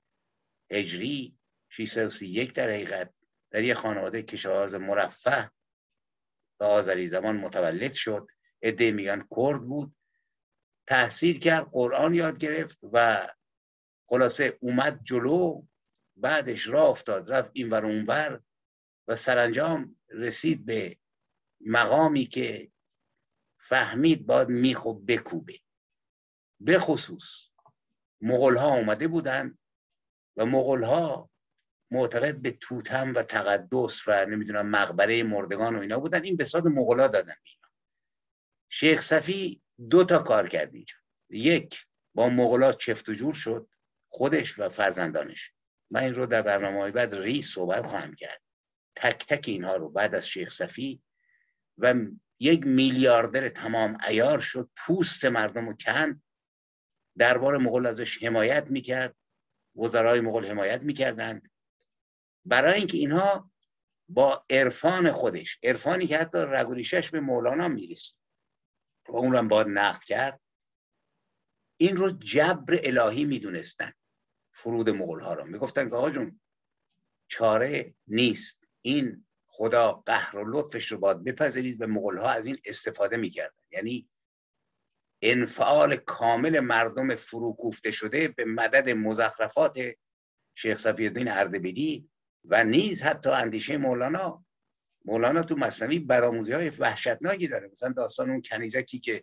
هجری 631 در حقیقت در یک خانواده کشاورز مرفه و آذری زمان متولد شد. عده‌ای میگن کرد بود. تحصیل کرد، قرآن یاد گرفت و خلاصه اومد جلو. بعدش راه افتاد، رفت اینور اونور و سرانجام رسید به مقامی که فهمید باید میخو بکوبه. به خصوص مغول‌ها اومده بودن و مغول‌ها معتقد به توتم و تقدس و نمیدونم مقبره مردگان و اینا بودن. این بساط مغول‌ها دادن اینا. شیخ صفی 2 تا کار کرد اینجا. یک، با مغول‌ها چفت و جور شد، خودش و فرزندانش. من این رو در برنامه‌های بعد ریز صحبت خواهم کرد، تک تک اینها رو. بعد از شیخ صفی و یک میلیاردر تمام عیار شد، پوست مردم رو کند. دربار مغول ازش حمایت میکرد، وزرای مغول حمایت میکردند، برای اینکه اینها با عرفان خودش، عرفانی که حتی رگ و ریشش به مولانا میرسید و اون رو هم باید نقد کرد، این رو جبر الهی میدونستن. فرود مغول ها رو میگفتن که آقا جون چاره نیست، این خدا قهر و لطفش رو باید بپذیرید و مغول ها از این استفاده میکردن. یعنی انفعال کامل مردم فروکوفته شده به مدد مزخرفات شیخ صفی‌الدین اردبیلی و نیز حتی اندیشه مولانا. مولانا تو مثنوی برآموزی‌های وحشتناکی داره. مثلا داستان اون کنیزکی که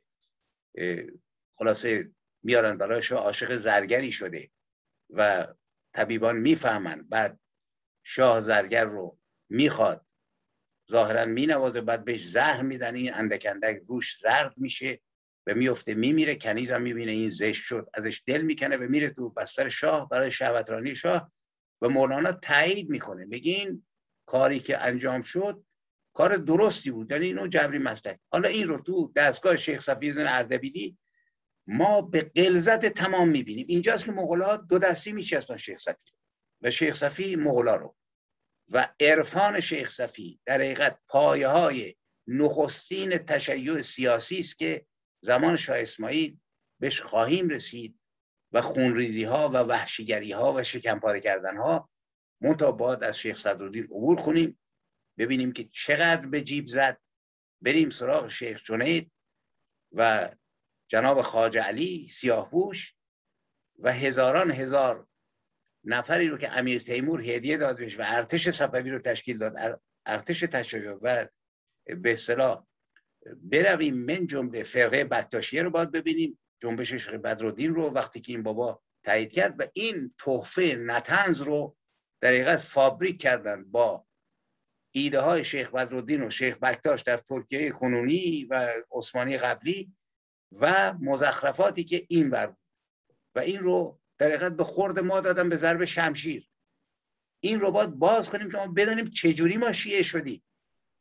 خلاصه میارن برایش عاشق زرگری شده و طبیبان میفهمن، بعد شاه زرگر رو میخواد، ظاهرا مینوازه، بعد بهش زهر میدن، این اندک اندک روش زرد میشه و میفته میمیره. کنیز هم میبینه این زشت شد، ازش دل میکنه و میره تو بستر شاه برای شهوترانی شاه و مولانا تایید میکنه، میگین کاری که انجام شد کار درستی بود، یعنی اینو جبری مسلک. حالا این رو تو دستگاه شیخ صفی‌الدین اردبیلی ما به غلظت تمام میبینیم. اینجاست که مغول‌ها 2 دستی میچسبن شیخ صفی و شیخ صفی مغول‌ها رو. و عرفان شیخ صفی در حقیقت پایه‌های نخستین تشیع سیاسی است که زمان شاه اسماعیل بهش خواهیم رسید و خونریزی ها و وحشیگری ها و شکمپاره کردن ها. منتها باید از شیخ صدرالدین عبور کنیم، ببینیم که چقدر به جیب زد. بریم سراغ شیخ جنید و جناب خواجه علی سیاهپوش و هزاران هزار نفری رو که امیر تیمور هدیه داد بهش و ارتش صفوی رو تشکیل داد، ارتش تشیع، و به اصطلاح برویم من جمله فرقه بکتاشیه رو باید ببینیم، جنبش شیخ بدرالدین رو وقتی که این بابا تایید کرد و این تحفه نطنز رو در حقیقت فابریک کردن با ایده های شیخ بدرالدین و شیخ بکتاش در ترکیه کنونی و عثمانی قبلی و مزخرفاتی که این ور و این رو در حقیقت به خورد ما دادن به ضرب شمشیر. این رو باید باز کنیم که ما بدانیم چجوری ما شیعه شدیم.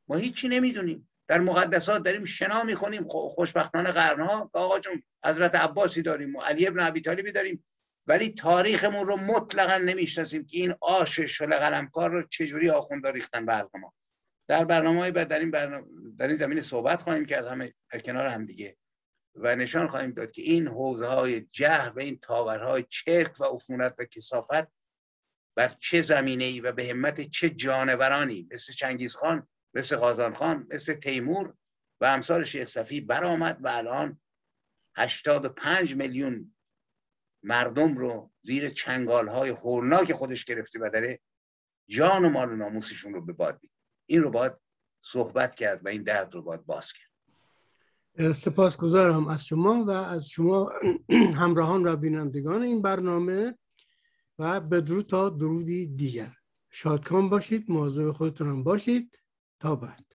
ما هیچی نمیدونیم. در مقدسات داریم شنا میخونیم خوشبختانه قرنها، آقا جون حضرت عباسی داریم و علی ابن ابی طالبی داریم، ولی تاریخمون رو مطلقاً نمیشناسیم که این آش شل قلمکار رو چجوری آخوندا ریختن به حلق ما. در برنامه‌های بعد در این زمینه صحبت خواهیم کرد، همه در کنار هم دیگه، و نشان خواهیم داد که این حوزه‌های جهل و این تاورهای چرک و عفونت و کثافت بر چه زمینه‌ای و به همت چه جانورانی مثل چنگیزخان، مثل قازانخان، مثل تیمور و امثال شیخ صفی برآمد و الان 85 میلیون مردم رو زیر چنگال‌های هولناک خودش گرفته و داره جان و مال و ناموسشون رو به باد می‌بره. این رو باید صحبت کرد و این درد رو باید باز کرد. سپاسگزارم از شما و از شما همراهان و بینندگان این برنامه و بدرود تا درودی دیگر. شادکام باشید، مواظب خودتون هم باشید. تا بعد.